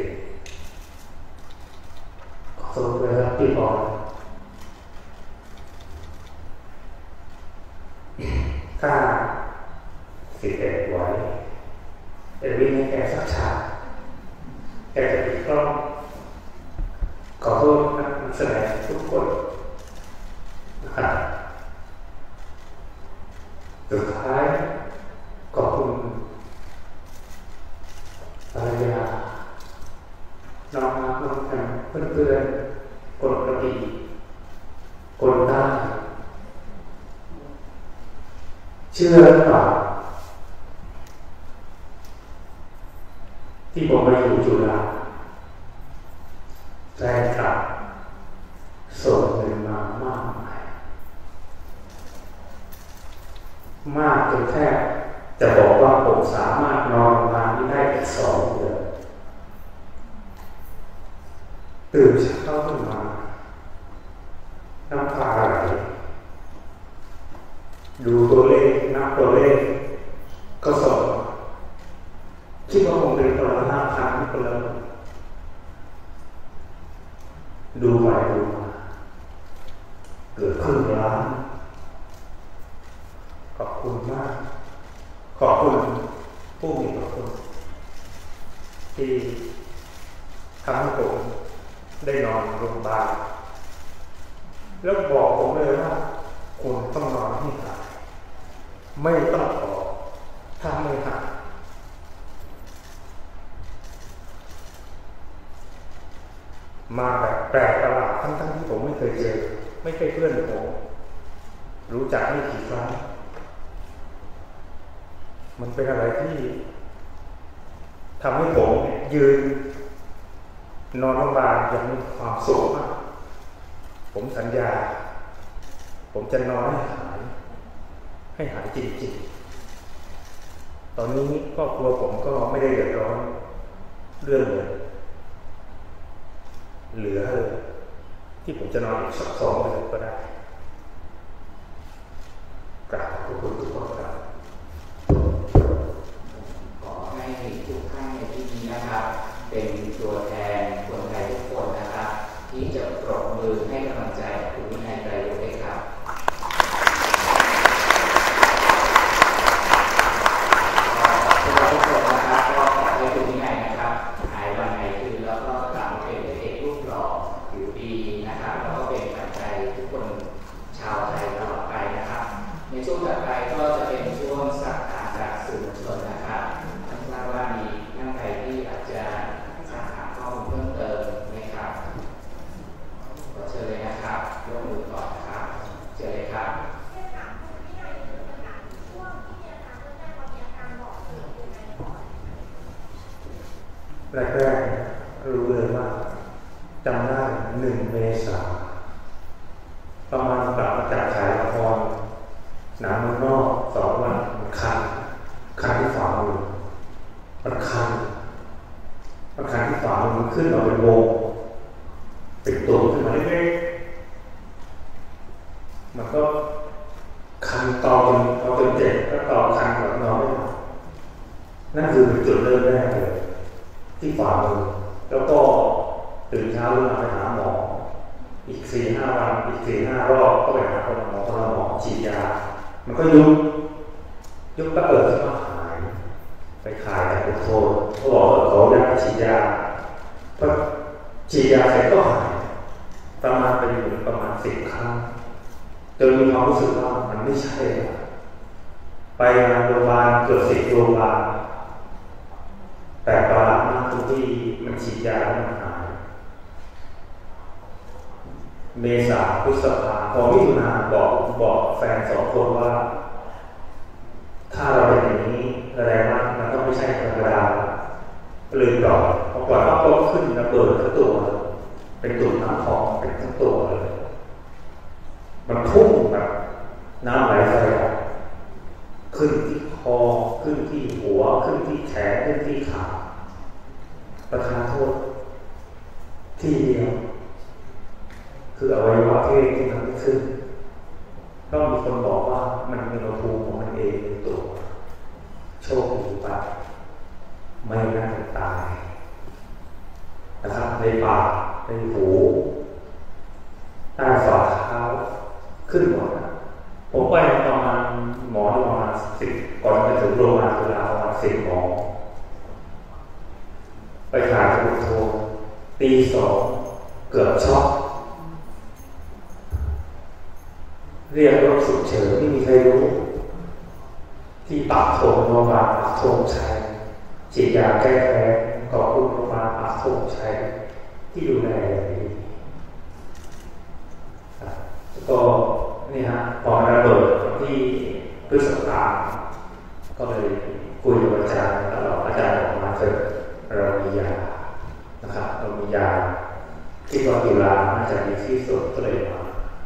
ขอโทษด้วยครับพี่บอลถ้า11ไว้จะวิ่งให้แกสักฉากแกจะปิดกล้องขอโทษนักแสดงทุกคนนะครับสุดท้ายขอบคุณภรรยาน้องมาน้องแอมเพื่อนๆคนกระบี่คนใต้เชื่อหรือเปล่าที่ผมไปอยู่จุฬาแฟนคลับส่งเงินมามากมายมากจนแทบจะบอกว่าผมสามารถนอนมาไม่ได้อีก2 เดือนตื่นเช้าขึ้นมาน้ำตาไหลดูตัวเลขนับตัวเลขก็สอบคิดว่าคงเป็นคนละ5,000คนละดูไปดูมาเกิดครึ่งล้านขอบคุณมากขอบคุณผู้มีพระคุณที่ทำให้ผมได้นอนโรงพยาบาลแล้วบอกผมเลยว่าคุณต้องนอนให้หายไม่ต้องออกถ้าไม่หายมาแบบแปลกประหลาดทั้งที่ผมไม่เคยเจอไม่ใช่เพื่อนผมรู้จักไม่กี่ครั้งมันเป็นอะไรที่ทำให้ผมยืนนอนโรงพยาบาลอย่างมีความสุขมากผมสัญญาผมจะนอนให้หายจริงๆตอนนี้ครอบครัวผมก็ไม่ได้เดือดร้อนเรื่องเลยเหลือที่ผมจะนอนอีกสัก2 เดือนก็ได้กราบขอบคุณทุกคนครับขอให้ทุกท่านในที่นี้นะครับเป็นตัวแทนคนไทยทุกคนนะครับที่จะปรบมือให้กำลังใจคุณวินัยไตรโลกด้วยครับพวกเราทุกคนนะครับก็ขอให้คุณวินัยนะครับหายวันหายคืนแล้วก็กลับมาเป็นพระเอกรูปหล่อผิวดีนะครับแล้วก็เป็นปัจจัยทุกคนชาวไทยตลอดไปนะครับในช่วงต่อไปก็จะเป็นช่วงสักถามจากสื่อมวลชนนะครับท่านทราบว่ามีท่านใดที่อาจจะสักถามข้อมูลเพิ่มเติมไหมครับขอเชิญเลยนะครับยกมือก่อนนะครับเชิญเลยครับแรกๆรู้เลยว่าจำได้1 เมษายนประมาณกลับมาจากฉายละครหนังเมืองนอก2 วันมันคันที่ฝ่ามือมันคันที่ฝ่ามือขึ้นมาเป็นวงเป็นตัวขึ้นมาเล็กๆมันก็คันต่อเป็นเจ็บแล้วต่อคันแบบนอนไม่หลับนั่นคือจุดเริ่มแรกเลยที่ฝ่ามือแล้วก็ตื่นเช้าขึ้นมาไปหาหมออีก 4-5 วันอีก 4-5 รอบก็ไปหาคนหมอฉีดยามันก็ยุบก็จะมาหายไปขายแต่โทษเขาบอกว่าเขาอยากฉีดยาพอฉีดยาเสร็จก็หายประมาณไปอยู่ประมาณ10 ครั้งจนมีความรู้สึกว่ามันไม่ใช่ไปโรงพยาบาลเกือบ10 โรงพยาบาลแต่ประหลาดมากตรงที่มันฉีดยาแล้วมันหายเมษาพฤษภาพอมิถุนาบอกแฟน2 คนว่าถ้าเราเป็นอย่างนี้แสดงว่ามันต้องไม่ใช่ธรรมดาลืมก่อนพอปล่อยว่าก็ขึ้นระเบิดทั้งตัวเป็นตุ่มน้ำพองเป็นทั้งตัวเลยมันพุ่งแบบน้ำไหลใส่ขึ้นที่คออขึ้นที่หัวขึ้นที่แขนขึ้นที่ขาประทานโทษที่เดียวคืออวัยวะเพศที่มันไม่ขึ้นก็มีคนบอกว่ามันมีอุณหภูมิของมันเองในตัวโชคดีไปไม่น่าจะตายนะครับในปากในหูใต้ฝ่าเท้าขึ้นหมดผมไปประมาณหมอประมาณ10ก่อนจะถึงโรงพยาบาลจุฬาประมาณ10 หมอไปถ่ายจมูกโทรตี 2เกือบช็อกเรียกรถฉุกเฉินไม่มีใครรู้ที่ปักธงโรงพยาบาลปักธงชัยฉีดยาแก้แพ้ขอบคุณโรงพยาบาลปักธงชัยที่ดูแลดีก็นี่ฮะพอระเบิดที่พฤษภาก็เลยคุยกับอาจารย์ตลอดอาจารย์บอกมาเถอะเรามียานะครับเรามียาที่ว่าจุฬาน่าจะดีที่สุดก็เลยมา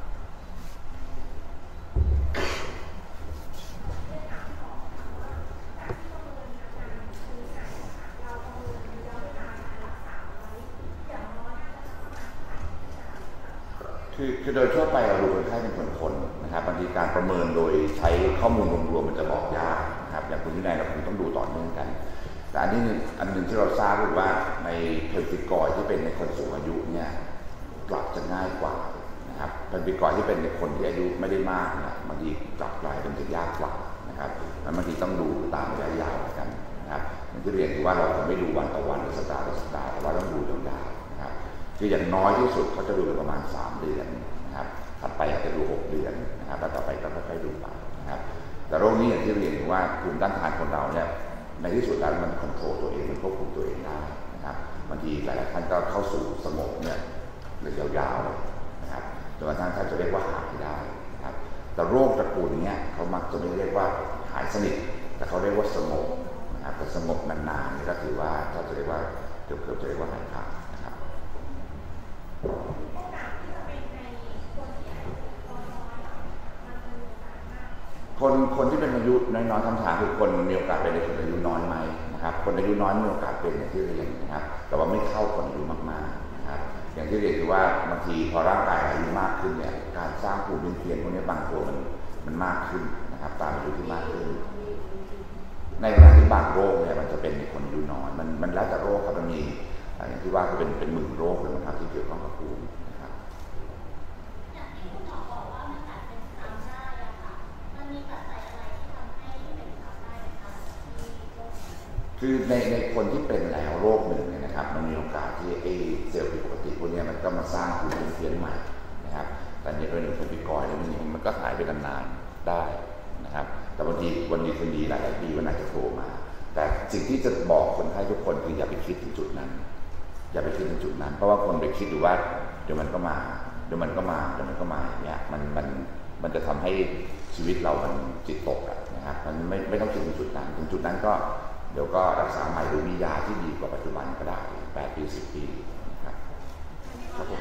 คือโดยทั่วไปเราดูคนไข้เป็นคนๆนะครับบางทีการประเมินโดยใช้ข้อมูลรวมๆมันจะบอกยากนะครับอย่างคุณวินัยเราคงต้องดูต่อเนื่องกันแต่อันนึงที่เราทราบคือว่าในเพลติกอยที่เป็นในคนสูงอายุเนี่ยกลับจะง่ายกว่านะครับเพลติกอยที่เป็นในคนที่อายุไม่ได้มากเนี่ยบางทีกลับกลายเป็นจะยากกว่านะครับแล้วบางทีต้องดูตามระยะยาวกันนะครับอย่างที่เรียนคือว่าเราคงไม่ดูวันต่อวันหรือสัปดาห์ต่อสัปดาห์แต่ว่าต้องดูยาวๆนะครับคืออย่างน้อยที่สุดเขาจะดูประมาณ3 เดือนถัดไปอาจจะดู6 เดือนนะครับแล้วต่อไปก็ค่อยๆดูไปนะครับแต่โรคนี้อย่างที่เรียนว่าภูมิต้านทานคนเราเนี่ยในที่สุดแล้วมันคอนโทรลตัวเองมันควบคุมตัวเองได้นะครับบางทีหลายๆท่านก็เข้าสู่สงบเนี่ยระยะยาวเลยนะครับจนกระทั่งท่านจะเรียกว่าหายได้นะครับแต่โรคตระกูลนี้เขามักจะไม่เรียกว่าหายสนิทแต่เขาเรียกว่าสงบนะครับแต่สงบนานๆก็ถือว่าถ้าจะเรียกว่าเกือบจะเรียกว่าหายขาดนะครับคนที่เป็นอายุน้อยๆคำถามคือคนมีโอกาสเป็นในคนอายุน้อยไหมนะครับคนอายุน้อยมีโอกาสเป็นอย่างที่เรียนนะครับแต่ว่าไม่เข้าคนอายุมากๆนะครับอย่างที่เรียนคือว่าบางทีพอร่างกายอายุมากขึ้นเนี่ยการสร้างภูมิคุ้มกันพวกนี้บางตัวมันมากขึ้นนะครับตามอายุที่มากขึ้นในขณะที่บางโรคเนี่ยมันจะเป็นในคนอายุน้อยมันแล้วแต่โรคครับมันมีอย่างที่ว่าคือเป็นหมื่นโรคเลยนะครับที่เกี่ยวข้องกับภูมินะครับคือในคนที่เป็นแล้วโรคหนึ่งเนี่ยนะครับมันมีโอกาสที่เซลล์ผิดปกติพวกนี้มันก็มาสร้างภูมิคุ้มกันใหม่นะครับแต่ในกรณีคนพิการแล้วมันก็หายไปนานๆได้นะครับแต่บางทีวันดีคืนดีหลายๆปีมันอาจจะโผล่มาแต่สิ่งที่จะบอกคนไข้ทุกคนคืออย่าไปคิดถึงจุดนั้นอย่าไปคิดถึงจุดนั้นเพราะว่าคนไปคิดดูว่าเดี๋ยวมันก็มาอย่างเงี้ยมันจะทำให้ชีวิตเรามันจิตตกนะครับมันไม่ต้องคิดถึงจุดนั้นก็เดี๋ยวก็รักษาใหม่หรือมียาที่ดีกว่าปัจจุบันก็ได้8 ปี 10 ปีนะครับครับผม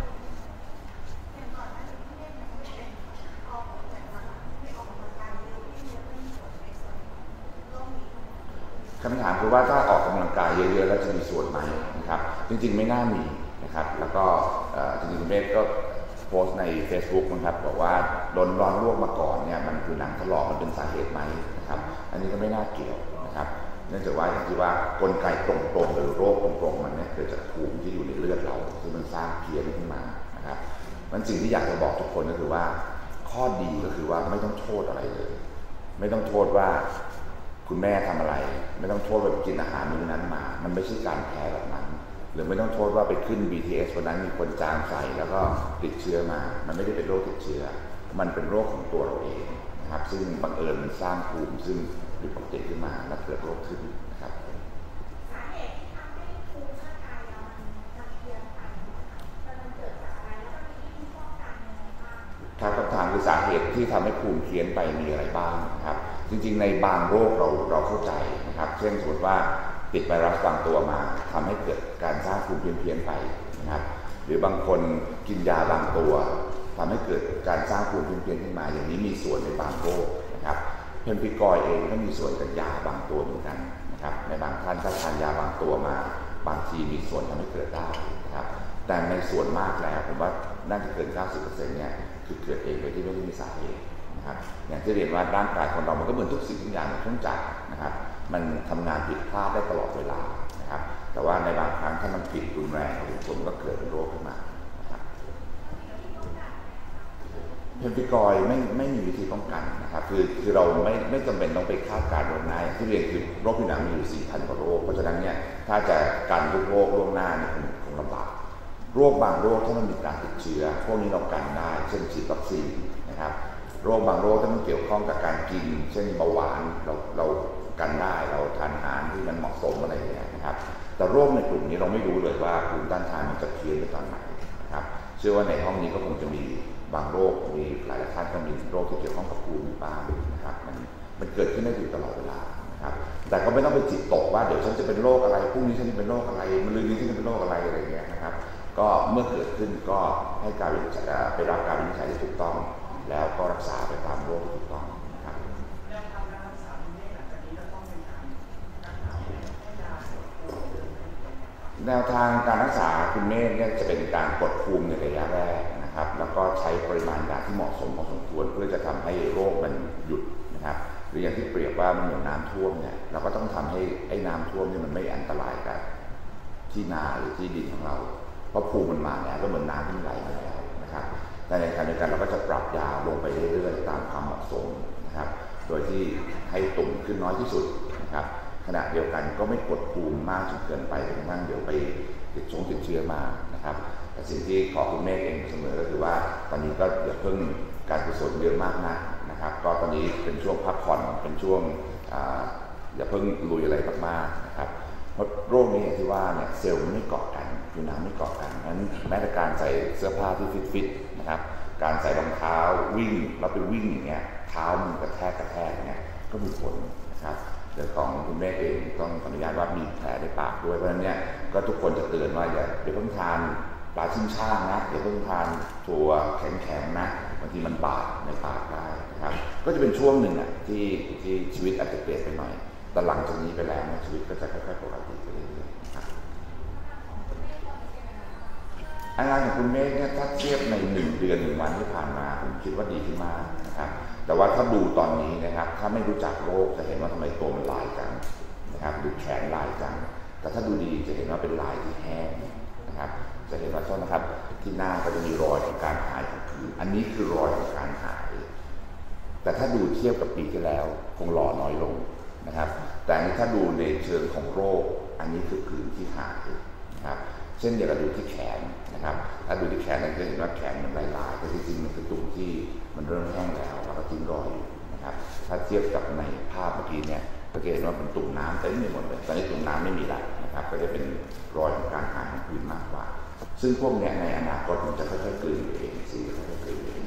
คำถามคือว่าถ้าออกกำลังกายเยอะๆแล้วจะมีส่วนไหมนะครับจริงๆไม่น่ามีนะครับแล้วก็จริงๆคุณเมฆก็โพสต์ใน Facebook นะครับบอกว่าโดนร้อนลวกมาก่อนเนี่ยมันคือหนังถลอกมันเป็นสาเหตุไหมนะครับอันนี้ก็ไม่น่าเกี่ยวนะครับเนื่องจากว่าอย่างที่ว่ากลไกตรงๆหรือโรคตรงๆมันเนี่ยเกิดจากภูมิที่อยู่ในเลือดเราที่มันสร้างเพี้ยนขึ้นมานะครับมันสิ่งที่อยากจะบอกทุกคนก็คือว่าข้อดีก็คือว่าไม่ต้องโทษอะไรเลยไม่ต้องโทษว่าคุณแม่ทำอะไรไม่ต้องโทษว่ากินอาหารมื้อนั้นมามันไม่ใช่การแพ้แบบนั้นหรือไม่ต้องโทษว่าไปขึ้น BTS วันนั้นมีคนจามใส่แล้วก็ติดเชื้อมามันไม่ได้เป็นโรคติดเชื้อมันเป็นโรคของตัวเราเองนะครับซึ่งบังเอิญมันสร้างภูมิซึ่งผิดปกติขึ้นมาและเกิดโรคขึ้นนะครับสาเหตุที่ทำให้ภูมิร่างกายเรามันเพี้ยนไปมันเกิดจากอะไรแล้วมันมีวิธีป้องกันยังไงบ้างครับคำถามคือสาเหตุที่ทำให้ภูมิเพี้ยนไปมีอะไรบ้างนะครับจริงๆในบางโรคเราเข้าใจนะครับเช่นสมมติว่าติดไวรัสบางตัวมาทำให้เกิดการสร้างภูมิเพี้ยนไปนะครับหรือบางคนกินยาบางตัวทำให้เกิดการสร้างภูมิเพี้ยนขึ้นมาอย่างนี้มีส่วนในบางโรคนะครับเพนฟิกอยเองก็มีส่วนกับยาบางตัวเหมือนกันนะครับในบางท่านถ้าทานยาบางตัวมาบางทีมีส่วนทำให้เกิดได้นะครับแต่ในส่วนมากแล้วผมว่าน่าจะเกิน 90% เนี่ยคือเกิดเองโดยที่ไม่ได้มีสาเหตุนะครับอย่างที่เรียนว่าร่างกายของเรามันก็เหมือนทุกสิ่งทุกอย่างเหมือนเครื่องจักรนะครับมันทำงานผิดพลาดได้ตลอดเวลานะครับแต่ว่าในบางครั้งถ้ามันผิดรุนแรงผลก็เกิดเป็นโรคขึ้นมานะครับเพนฟิกอยไม่มีวิธีป้องกันนะครับคือเราไม่จำเป็นต้องไปคาดการณ์ล่วงหน้าที่เรียนคือโรคผิวหนังมีอยู่ 4,000 กว่าโรคเพราะฉะนั้นเนี่ยถ้าจะกันทุกโรคล่วงหน้าเนี่ยคงลำบากโรคบางโรคถ้ามันมีการติดเชื้อพวกนี้เรากันได้เช่นฉีดวัคซีนนะครับโรคบางโรคถ้ามันเกี่ยวข้องกับการกินเช่นเบาหวานเรากันได้เราทานอาหารที่มันเหมาะสมอะไรอย่างเงี้ยนะครับแต่โรคในกลุ่มนี้เราไม่รู้เลยว่าภูมิต้านทานมันจะเพี้ยนไปตอนไหนนะครับเชื่อว่าในห้องนี้ก็คงจะมีบางโรคมีหลายท่านก็มีโรคที่เกี่ยวข้องกับภูมิบ้างนะครับมันเกิดขึ้นได้อยู่ตลอดเวลานะครับแต่ก็ไม่ต้องไปจิตตกว่าเดี๋ยวฉันจะเป็นโรคอะไรพรุ่งนี้ฉันจะเป็นโรคอะไรมะรืนนี้ฉันจะเป็นโรคอะไรอะไรอย่างเงี้ยนะครับก็เมื่อเกิดขึ้นก็ให้การไปรับการวินิจฉัยที่ถูกต้องแล้วก็รักษาไปตามโรคที่ถูกต้องนะครับแนวทางการรักษาคุณเมฆเนี่ยจะเป็นการกดภูมิในระยะแรกนะครับแล้วก็ใช้ปริมาณยาที่เหมาะสมพอสมควรเพื่อจะทำให้โรคมันหยุดนะครับหรืออย่างที่เปรียบว่ามันเหมือนน้ำท่วมเนี่ยเราก็ต้องทำให้ไอ้น้ำท่วมนี่มันไม่อันตรายกับที่นาหรือที่ดินของเราเพราะภูมิมันมาเนี่ยก็เหมือนน้ำที่ไหลมาแล้วนะครับแต่ในขณะเดียวกันเราก็จะปรับยาลงไปเรื่อยๆตามความเหมาะสมนะครับโดยที่ให้ตุ่มขึ้นน้อยที่สุดนะครับขณะเดียวกันก็ไม่กดภูมิมากจนเกินไปจนกระทั่งเดี๋ยวไปติดเชื้อมานะครับแต่สิ่งที่ขอคุณเมฆเองเสมอก็คือว่าตอนนี้ก็อย่าเพิ่งการกุศลเยอะมากนักนะครับก็ตอนนี้เป็นช่วงพักผ่อนเป็นช่วงอย่าเพิ่งลุยอะไรมากๆนะครับเพราะโรคนี้อย่างที่ว่าเนี่ยเซลล์มันไม่เกาะกันผิวหนังไม่เกาะกันนั้นแม้แต่การใส่เสื้อผ้าที่ฟิตๆนะครับการใส่รองเท้าวิ่งแล้วไปวิ่งอย่างเงี้ยเท้ามันกระแทกเนี่ยก็มีผลนะครับเรื่องของคุณแม่เองต้องขออนุญาตว่ามีแผลในปากด้วยเพราะฉะนั้นเนี่ยก็ทุกคนจะเตือนว่าอย่าเพิ่งทานปลาชิ้นช่างนะอย่าเพิ่งทานถั่วแข็งๆนะบางทีมันบาดในปากได้นะครับก็จะเป็นช่วงหนึ่งอ่ะที่ชีวิตอาจจะเปลี่ยนไปหน่อยแต่หลังจากนี้ไปแล้วชีวิตก็จะค่อยๆปกติไปเรื่อยๆครับอาการของคุณเมฆเนี่ยถ้าเทียบใน1 เดือน1 วันที่ผ่านมาผมคิดว่าดีขึ้นมากนะครับแต่ว่าถ้าดูตอนนี้นะครับถ้าไม่รู้จักโรคจะเห็นว่าทำไมตัวมันลายจังนะครับดูแขนลายจังแต่ถ้าดูดีจะเห็นว่าเป็นลายที่แห้งนะครับจะเห็นว่าโทษนะครับที่หน้าก็จะมีรอยของการหายของผิวอันนี้คือรอยของการหายแต่ถ้าดูเทียบกับปีที่แล้วคงหล่อน้อยลงนะครับแต่ถ้าดูในเชิงของโรคอันนี้คือผื่นที่หายนะครับเช่นเดียวกับดูที่แขนนะครับถ้าดูที่แขนเราจะเห็นว่าแขนมันลายๆแต่จริงๆมันคือตุ่มที่มันเริ่มแห้งแล้วแล้วก็ทิ้งรอยอยู่นะครับถ้าเทียบกับในภาพเมื่อกี้เนี่ยก็จะเห็นว่าเป็นตุ่มน้ำเต็มไปหมดเลยตอนนี้ตุ่มน้ำไม่มีแล้วนะครับก็จะเป็นรอยของการหายของผื่นมากกว่าซึ่งพวกนี้ในอนาคตมันจะค่อยๆกลืนเองสีค่อยๆกลืนเอง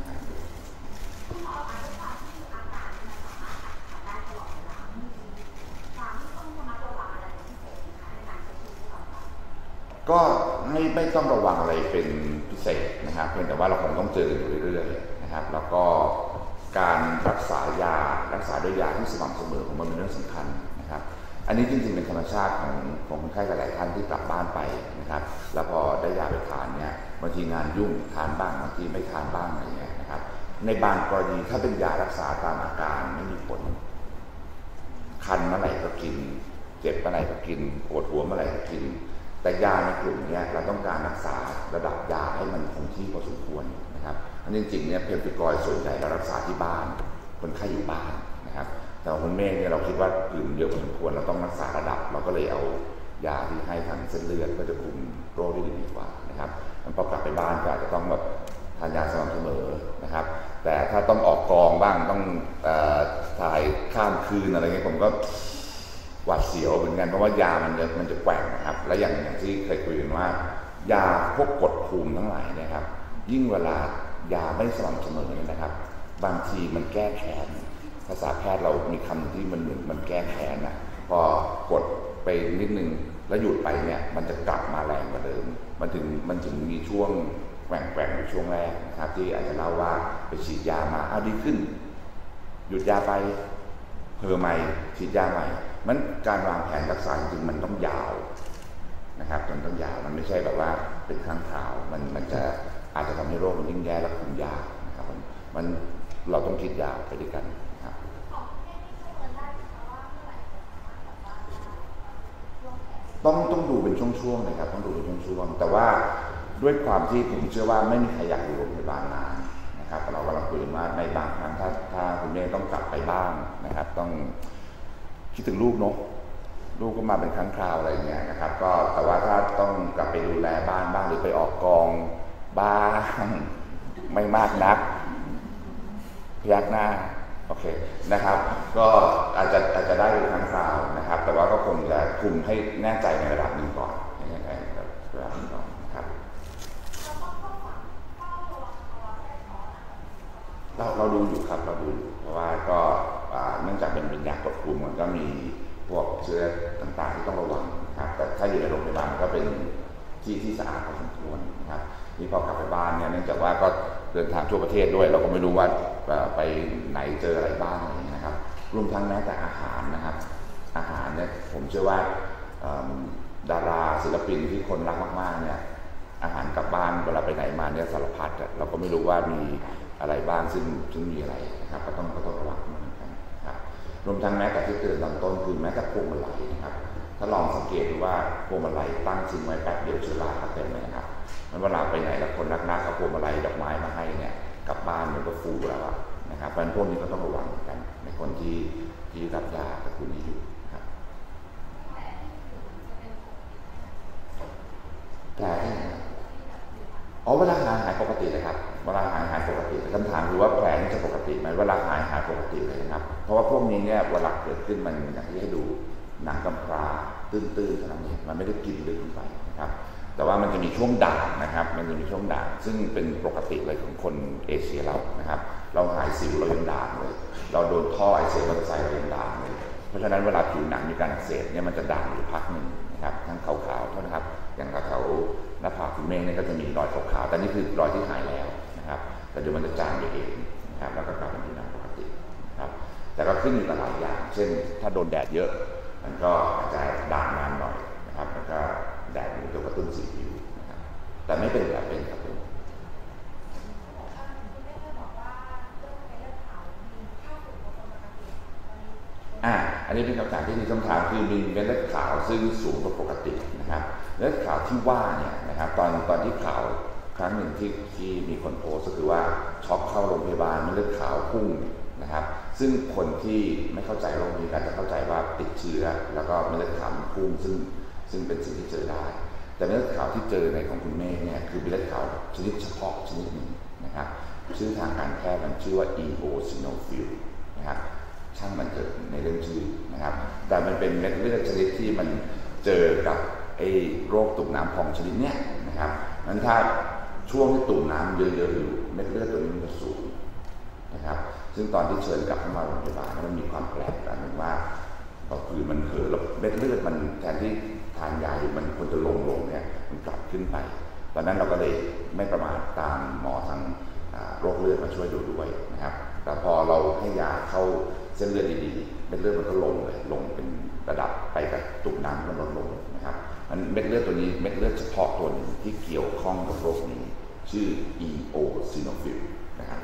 ก็ไม่ต้องระวังอะไรเป็นพิเศษนะครับเพียงแต่ว่าเราคงต้องเจอกันอยู่เรื่อยๆนะครับแล้วก็การรักษด้วยยาที่สม่ำเสมอของมันเป็นเรื่องสำคัญนะครับอันนี้จริงๆเป็นธรรมชาติของคนไข้หลายๆท่านที่กลับบ้านไปนะครับแล้วพอได้ยาไปทานเนี่ยบางทีงานยุ่งทานบ้างบางทีไม่ทานบ้างอะไรเงี้ยนะครับในบางกรณีถ้าเป็นยารักษาตามอาการไม่มีผลคันเมื่อไหร่ก็กินเจ็บเมื่อไหร่ก็กินปวดหัวเมื่อไหร่ก็กินแต่ยาในกลุ่มนี้เราต้องการรักษาระดับยาให้มันคงที่พอสมควรนะครับอันจริงๆเนี่ยเพนฟิกอยส่วนใหญ่เรารักษาที่บ้านคนไข้อยู่บ้านนะครับแต่คนเมฆเนี่ยเราคิดว่าผื่นเยอะพอสมควรเราต้องรักษาระดับเราก็เลยเอายาที่ให้ทางเส้นเลือดก็จะคุมโรคได้ดีกว่านะครับมันพอกลับไปบ้านก็อาจจะต้องแบบทานยาสม่ำเสมอนะครับแต่ถ้าต้องออกกองบ้างต้องถ่ายข้ามคืนอะไรเงี้ยผมก็หวาดเสียวเหมือนกันเพราะว่ายามันจะแกว่งนะครับและอย่างที่เคยคุยกันว่ายาพวกกดภูมิทั้งหลายนะครับยิ่งเวลายาไม่สม่ำเสมอนะครับบางทีมันแก้แค้นภาษาแพทย์เรามีคำที่มันเหมือนมันแก้แค้นนะพอกดไปนิดนึงแล้วหยุดไปเนี่ยมันจะกลับมาแรงกว่าเดิมมันถึงมีช่วงแกว่งในช่วงแรกนะครับที่อาจจะเล่าว่าไปฉีดยามาดีขึ้นหยุดยาไปเพิ่มใหม่ฉีดยาใหม่มันการวางแผนรักษาจริงๆมันต้องยาวนะครับมันต้องยาวมันไม่ใช่แบบว่าเป็นครั้งคราวมันจะอาจจะทำให้โรคมันยิ่งแย่และคุมยากนะครับมันเราต้องคิดยาวไปด้วยกันครับต้องดูเป็นช่วงๆเลยครับต้องดูเป็นช่วงๆแต่ว่าด้วยความที่ผมเชื่อว่าไม่มีใครอยากอยู่โรงพยาบาลนานนะครับเรากำลังคุยกันว่าในบางครั้งถ้าคุณแม่ต้องกลับไปบ้างนะครับต้องคิดถึงลูกเนาะลูกก็มาเป็นครั้งคราวอะไรเงี้ยนะครับก็แต่ว่าถ้าต้องกลับไปดูแลบ้านบ้างหรือไปออกกองบ้างไม่มากนักพยักหน้าโอเคนะครับก็อาจจะได้เป็นครั้งคราวนะครับแต่ว่าก็คงจะคุมให้แน่ใจในระดับหนึ่งก่อนในระดับหนึ่งก่อนนะครับเราดูอยู่ครับเราดูเพราะว่าก็เนื่องจากเป็นยากดภูมิมันก็มีพวกเชื้อต่างๆที่ต้องระวังนะครับแต่ถ้าอยู่ในโรงพยาบาลก็เป็นที่สะอาดพอสมควรนะครับนี่พอกลับไปบ้านเนี่ยเนื่องจากว่าก็เดินทางทั่วประเทศด้วยเราก็ไม่รู้ว่าไปไหนเจออะไรบ้างนะครับรวมทั้งแม้แต่อาหารนะครับอาหารเนี่ยผมเชื่อว่าดาราศิลปินที่คนรักมากๆเนี่ยอาหารกลับบ้านเวลาไปไหนมาเนี่ยสารพัดเราก็ไม่รู้ว่ามีอะไรบ้างซึ่งมีอะไรนะครับก็ต้องระวังเหมือนกันครับรวมทั้งแม้แต่ที่เกิดตอนต้นคือแม้แต่พวงมาลัยนะครับถ้าลองสังเกตดูว่าพวงมาลัยตั้งทิ้งไว้แป๊บเดียวเชื้อราก็เต็มเลยนะครับเวลาไปไหนแล้วคนรักๆเอาพวงมาลัยดอกไม้มาให้เนี่ยกลับบ้านมันก็ฟูแล้วนะครับเพราะฉะนั้นพวกนี้ก็ต้องระวังกันในคนที่รับยากับคุณนี้อยู่ครับแต่เวลาหายปกตินะครับเวลาหายปกติคำถามคือว่าแผลนี่จะปกติไหมเวลาหายปกติเลยนะครับเพราะว่าพวกนี้เนี่ยเวลาเกิดขึ้นมันอย่างที่ให้ดูหนังกำพร้าตื้นๆเท่านั้นเองมันไม่ได้กินลึกลงไปนะครับแต่ว่ามันจะมีช่วงด่างนะครับมันจะมีช่วงด่างซึ่งเป็นปกติเลยของคนเอเชียเรานะครับเราหายสิวเรายังด่างเลยเราโดนท่อไอเสียมอเตอร์ไซค์เรายังด่างเลยเพราะฉะนั้นเวลาผิวหนังมีการอักเสบเนี่ยมันจะด่างอยู่พักหนึ่งนะครับทั้งขาวๆเท่านั้นครับอย่างแถวหน้าผากคุณเมฆเนี่ยก็จะมีรอยขาวๆแต่นี่คือรอยที่หายแล้วนะครับแต่เดี๋ยวมันจะจางไปเองนะครับแล้วก็กลับมาเป็นหนังปกตินะครับแต่ก็ขึ้นอยู่กับหลายอย่างเช่นถ้าโดนแดดเยอะมันก็อาจจะด่างนานหน่อยนะครับแล้วก็แดดมันจะกระตุ้นสีผิวนะครับแต่ไม่เป็นแบบเป็นครับผมอันนี้เป็นคำถามที่มีคำถามคือมีเม็ดเลือดขาวซึ่งสูงกว่าปกตินะครับเลือดขาวที่ว่าเนี่ยนะครับตอนที่ข่าวครั้งหนึ่งที่มีคนโพสต์ก็คือว่าช็อกเข้าโรงพยาบาลเม็ดเลือดขาวพุ่งนะครับซึ่งคนที่ไม่เข้าใจโรคนี้กันจะเข้าใจว่าติดเชื้อแล้วก็เม็ดเลือดขาวพุ่งซึ่งเป็นสิ่งที่เจอได้แต่เม็ดเลือดขาวที่เจอในของคุณเมฆเนี่ยคือเม็ดเลือดขาวชนิดเฉพาะชนิดหนึ่งนะครับชื่อทางการแพทย์มันชื่อว่า eosinophil นะครับช่างมันเกิดในเรื่องชื่อนะครับแต่มันเป็นเม็ดเลือดชนิดที่มันเจอกับโรคตุ่มน้ำพองชนิดเนี้ยนะครับนั้นถ้าช่วงที่ตุ่มน้ำเยอะๆอยู่เม็ดเลือดตัวนี้มันจะสูงนะครับซึ่งตอนที่เชิญกลับเข้ามาโรงพยาบาลมันมีความแปลกอันหนึ่งว่าก็คือมันเผลอแล้วเม็ดเลือดมันแทนที่ทานยาอยู่มันควรจะลงเนี่ยมันกลับขึ้นไปตอนนั้นเราก็เลยไม่ประมาทตามหมอทางโรคเลือดมาช่วยดูด้วยนะครับแต่พอเราให้ยาเข้าเส้นเลือดดีๆเม็ดเลือดมันก็ลงเป็นระดับไปกับตุ่มน้ำมันลดลงนะครับมันเม็ดเลือดตัวนี้เม็ดเลือดเฉพาะตัวนึงที่เกี่ยวข้องกับโรคนี้ชื่อ eosinophil นะครับ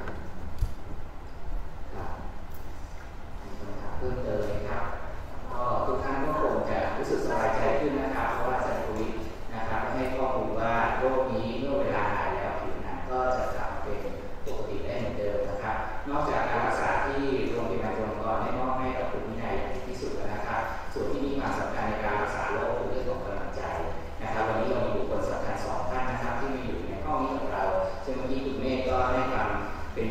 เพิ่มเติมเลยครับก็ทุกท่านก็คงจะรู้สึกสบายใจขึ้นนะครับเพราะว่าอาจารย์ประวิตรนะครับให้ข้อมูลว่าโรคนี้เมื่อเวลาหายแล้วผิวหนังก็จะกลับเป็นปกติได้เหมือนเดิมนะครับนอกจากการรักษาที่โรงพยาบาลจุฬาลงกรณ์ได้มอบให้กับคุณวินัยที่สุดแล้วนะครับส่วนที่มีความสำคัญในการรักษาโรคคือเรื่องของกำลังใจนะครับวันนี้เรามีบุคคลสำคัญ2ท่านนะครับที่มาอยู่ในห้องนี้กับเราซึ่งเมื่อกี้คุณเมฆก็ให้ความเป็น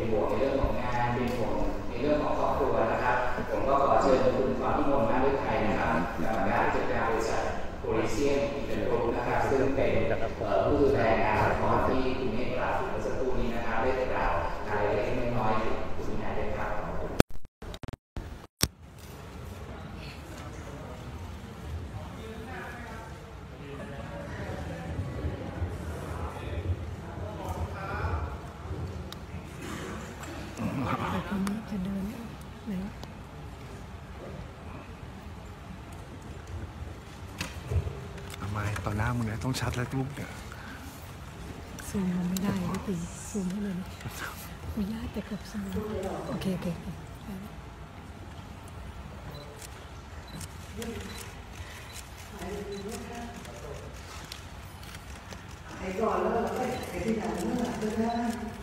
ไม่ต่อหน้ามึงนะต้องชัดแล้วลูกเนี่ยซูมมันไม่ได้พี่ตีซูมให้เลยนะมีญาติแต่กับซูมโอเคหายก่อนแล้วเราไปที่ไหนเมื่อไหร่ก็ได้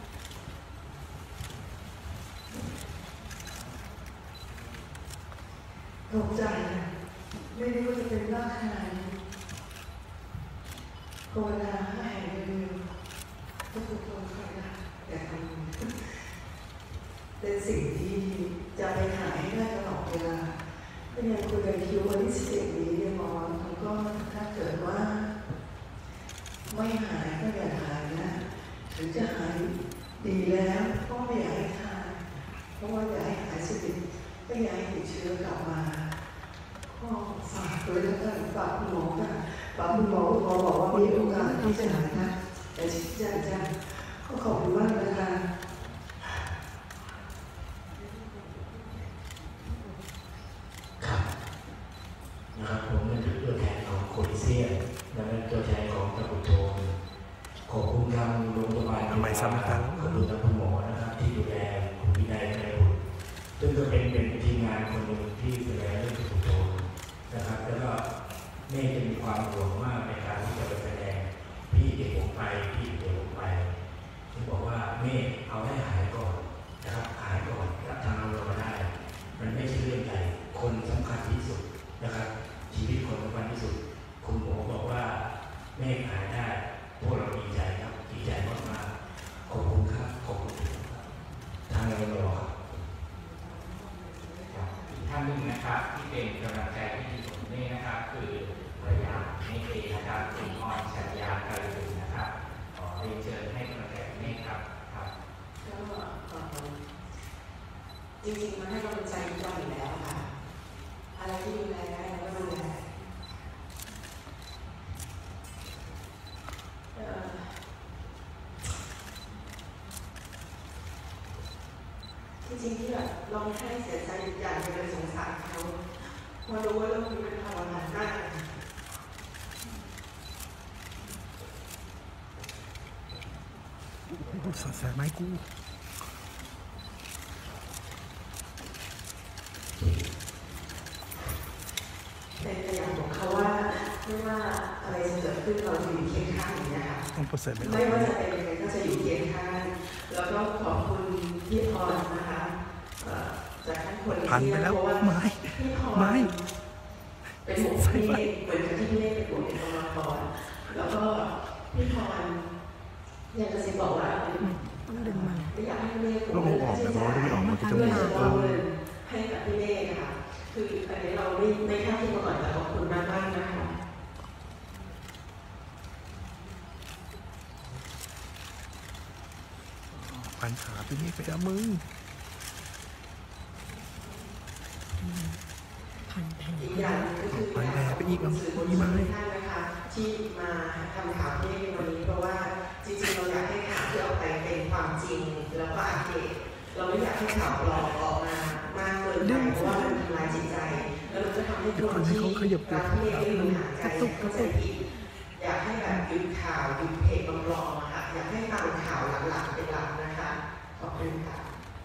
ตกใจไม่รู้ว่าจะเป็นมากขนาดนี้ภาวนาให้หายเร็วๆทุกคนใครนะแต่ทำเป็นสิ่งที่จะไปหายให้ได้ตลอดเวลาก็ยังคุยกันคิววันที่17นี้เรียนหมอเขาก็ถ้าเกิดว่าไม่หายก็อย่าหายนะถึงจะหายดีแล้วก็ไม่อยากให้ทานเพราะว่าอยากให้หายสนิทก็อยากให้ติดเชื้อกลับมาก็ฝากด้วยแล้วกันฝากคุณหมอค่ะฝากคุณหมอบอกว่ามีโอกาสที่จะหายนะแต่ชี้แจงจ้ะก็ขอบคุณมากนะคะครับนะครับผมเป็นตัวแทนของโคลิเซียและเป็นตัวแทนของตะกุโทนขอบคุณทางโรงพยาบาลขอบคุณทางคุณหมอนะครับที่ดูแลคุณวินัยในบุตรซึ่งก็เป็นทีมงานคนหนึ่งที่ดูแลเรื่องตะกุโทนนะครับแล้วก็แม่จะมีความห่วงมากในการที่จะไปแสดงพี่เด็กผมไปพี่เด็กผมไปที่บอกว่าแม่เอาให้หายก่อนนะครับหายก่อนรับทางเรามาได้มันไม่ใช่เรื่องใหญ่คนสำคัญที่สุดนะครับชีวิตคนสำคัญที่สุดคุณหมอบอกว่าแม่หายได้พวกเราดีใจครับดีใจมากๆขอบคุณครับขอบคุณครับทางเรารอครับอีกท่านหนึ่งนะครับที่เป็นกำลังใจที่ดีผมนี่นะครับคือภรรยาเมฆเองนะครับคุณออนชัญญาการุณนะครับขอเรียนเชิญให้กำลังใจเมฆครับก็จริงๆมันให้กำลังใจทุกวันอยู่แล้วค่ะอะไรที่ดูแลได้เราก็ดูแลจริงๆที่แบบร้องไห้เสียใจอย่างเดียวเลยสงสารเขาพอรู้ว่าเรื่องนี้เป็นภาวะมากกูสอดแสไม้กูแต่อยากบอกเขาว่าไม่ว่าอะไรจะเกิดขึ้นเราจะอยู่เคียงข้างอย่างนี้ค่ะไม่ว่าจะเป็นยังไงก็จะอยู่เคียงข้างแล้วก็ขอบคุณพี่พรนะคะจากท่านคนที่เพราะว่าพี่พรเป็นห่วงพี่เหมือนกับที่พี่เล่เป็นห่วงในกองละครแล้วก็พี่พรอยากจะสิบอกว่าไม่อยากให้พี่เล่ผมเป็นที่จะให้กับพี่เล่ค่ะคืออันนี้เราไม่คาดคิดมาก่อนแต่ขอบคุณมากๆนะคะปัญหาพี่นี่ไปแล้วมึงอีกอย่างก็คืออยากขอบคุณสื่อมวลชนทุกท่านนะคะที่มาทำข่าวที่ในวันนี้เพราะว่าจริงๆเราอยากให้ข่าวที่ออกไปเป็นความจริงแล้วก็อัปเดตเราไม่อยากให้ข่าวปลอมออกมามากเกินไปเพราะว่ามันทำลายจิตใจแล้วมันจะทำให้คนที่รักที่ไม่มีปัญหาใจเข้าใจผิดอยากให้แบบหยุดข่าวหยุดเพจปลอมๆค่ะอยากให้ฟังข่าวหลักๆเป็นหลักนะคะขอบคุณค่ะ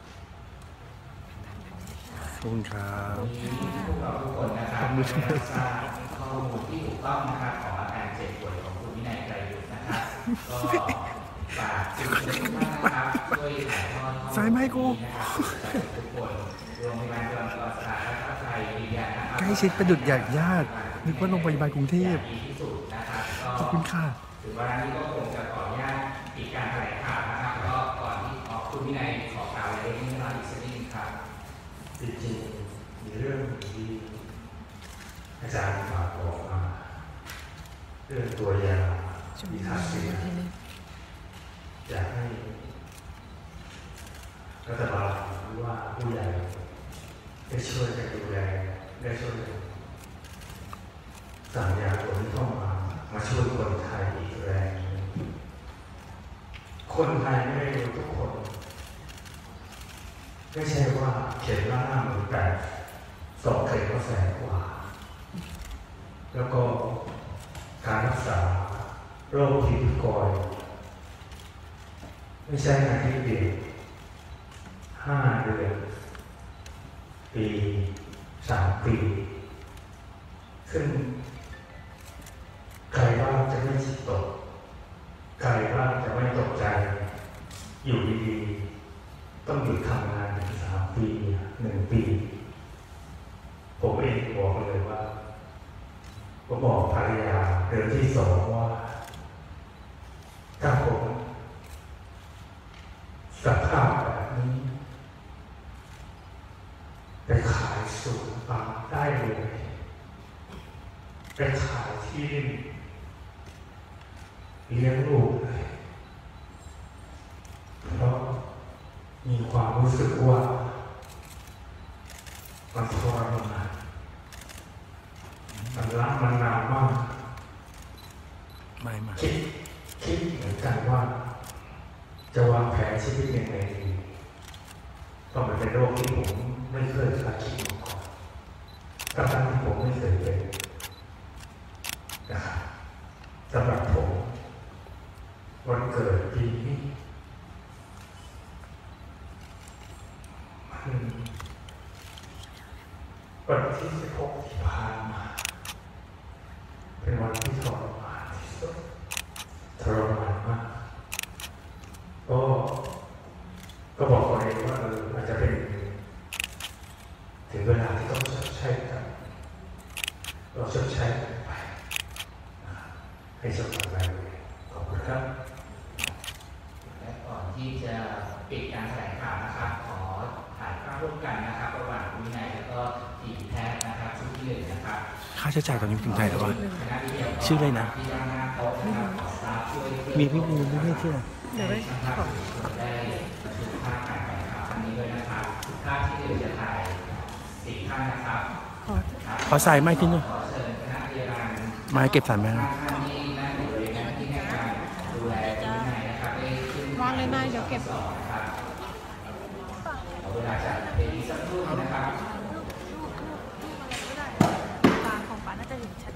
ขอบคุณครับพวกเราทุกคนนะครับได้รับทราบข้อมูลที่ถูกต้องนะครับของอาการเจ็บป่วยของคุณวินัยไกรยุทธนะครับก็ฝากทุกท่านนะครับช่วยถ่ายทอดสายไม้กูทุกคนโรงพยาบาลจุฬาลงกรณ์สถานรัฐไทยยืนยันนะครับใกล้ชิดประดุจใหญ่ญาตินึกว่าโรงพยาบาลกรุงเทพขอบคุณค่ะถึงวันนี้ก็คงจะขออนุญาตปิดการแถลงข่าวนะครับก็ก่อนที่คุณวินัยขอกล่าวอะไรนิดนึงอีกสักนิดนึงครับจริงๆมีเรื่องที่อาจารย์ฝากบอกมาเรื่องตัวยาที่ขาดเสียอยากให้รัฐบาลหรือว่าผู้ใหญ่ได้ช่วยกันดูแลได้ช่วยกันสั่งยาตัวนี้เข้ามาช่วยคนไทยอีกแรงคนไทยไม่ได้รู้ทุกคนไม่ใช่ว่าเข็มละ58,000 2 เข็มก็100,000 กว่าแล้วก็การรักโรคพิษกอยไม่ใช่อาทิตย์เดียว5 เดือนปี3 ปีซึ่งใครบ้างจะไม่จิตตกใครบ้างจะไม่ตกใจอยู่ดีๆต้องหยุดทำงานถึง3 ปี1 ปีผมเองบอกเลยว่าผมบอกภรรยาเดือนที่2ว่าถ้าผมสภาพแบบนี้ไปขายสวนปาล์มได้เลยไปขายที่เลี้ยงลูกเลยเพราะมีความรู้สึกว่ามันทรมานมันรักมันนานมากไม่มาคิดเหมือนกันว่าจะวางแผนชีวิตยังไงดีต้องเป็นโรคที่ผมไม่เคยคาดคิดมาก่อนทั้งที่ผมไม่เคยเป็นนะครับสำหรับผมวันเกิดปีนี้วันที่16ที่ผ่านมาเป็นวันที่ทรมานที่สุดทรมานมากก็บอกตัวเองว่าอาจจะเป็นถึงเวลาที่ต้องชดใช้กันเราชดใช้กันไปให้สบายใจขอบคุณครับและก่อนที่จะปิดการแถลงข่าวนะครับขอถ่ายภาพร่วมกันนะครับระหว่างวินัยและก็ทีมแพทย์นะครับชุดที่1นะครับค่าใช้จ่ายตอนนี้ถึงไหนแล้ววะชื่ออะไรนะมีพี่บูไม่ให้ชื่อเดี๋ยวไปขอได้ประชุมภาพการแถลงข่าวครั้งนี้ด้วยนะครับภาพที่1จะถ่าย4 ท่านนะครับขอใส่ไม้ที่นู่นขอเชิญคณะพยาบาลไม้เก็บสายแม่ท่านที่นั่งอยู่ในหน้าที่ในการดูแลวินัยนะครับได้ขึ้นวางเลยนายเดี๋ยวเก็บนะครับเวลาจะเป็นสักครู่นะครับตาของป้าน่าจะเห็นชัด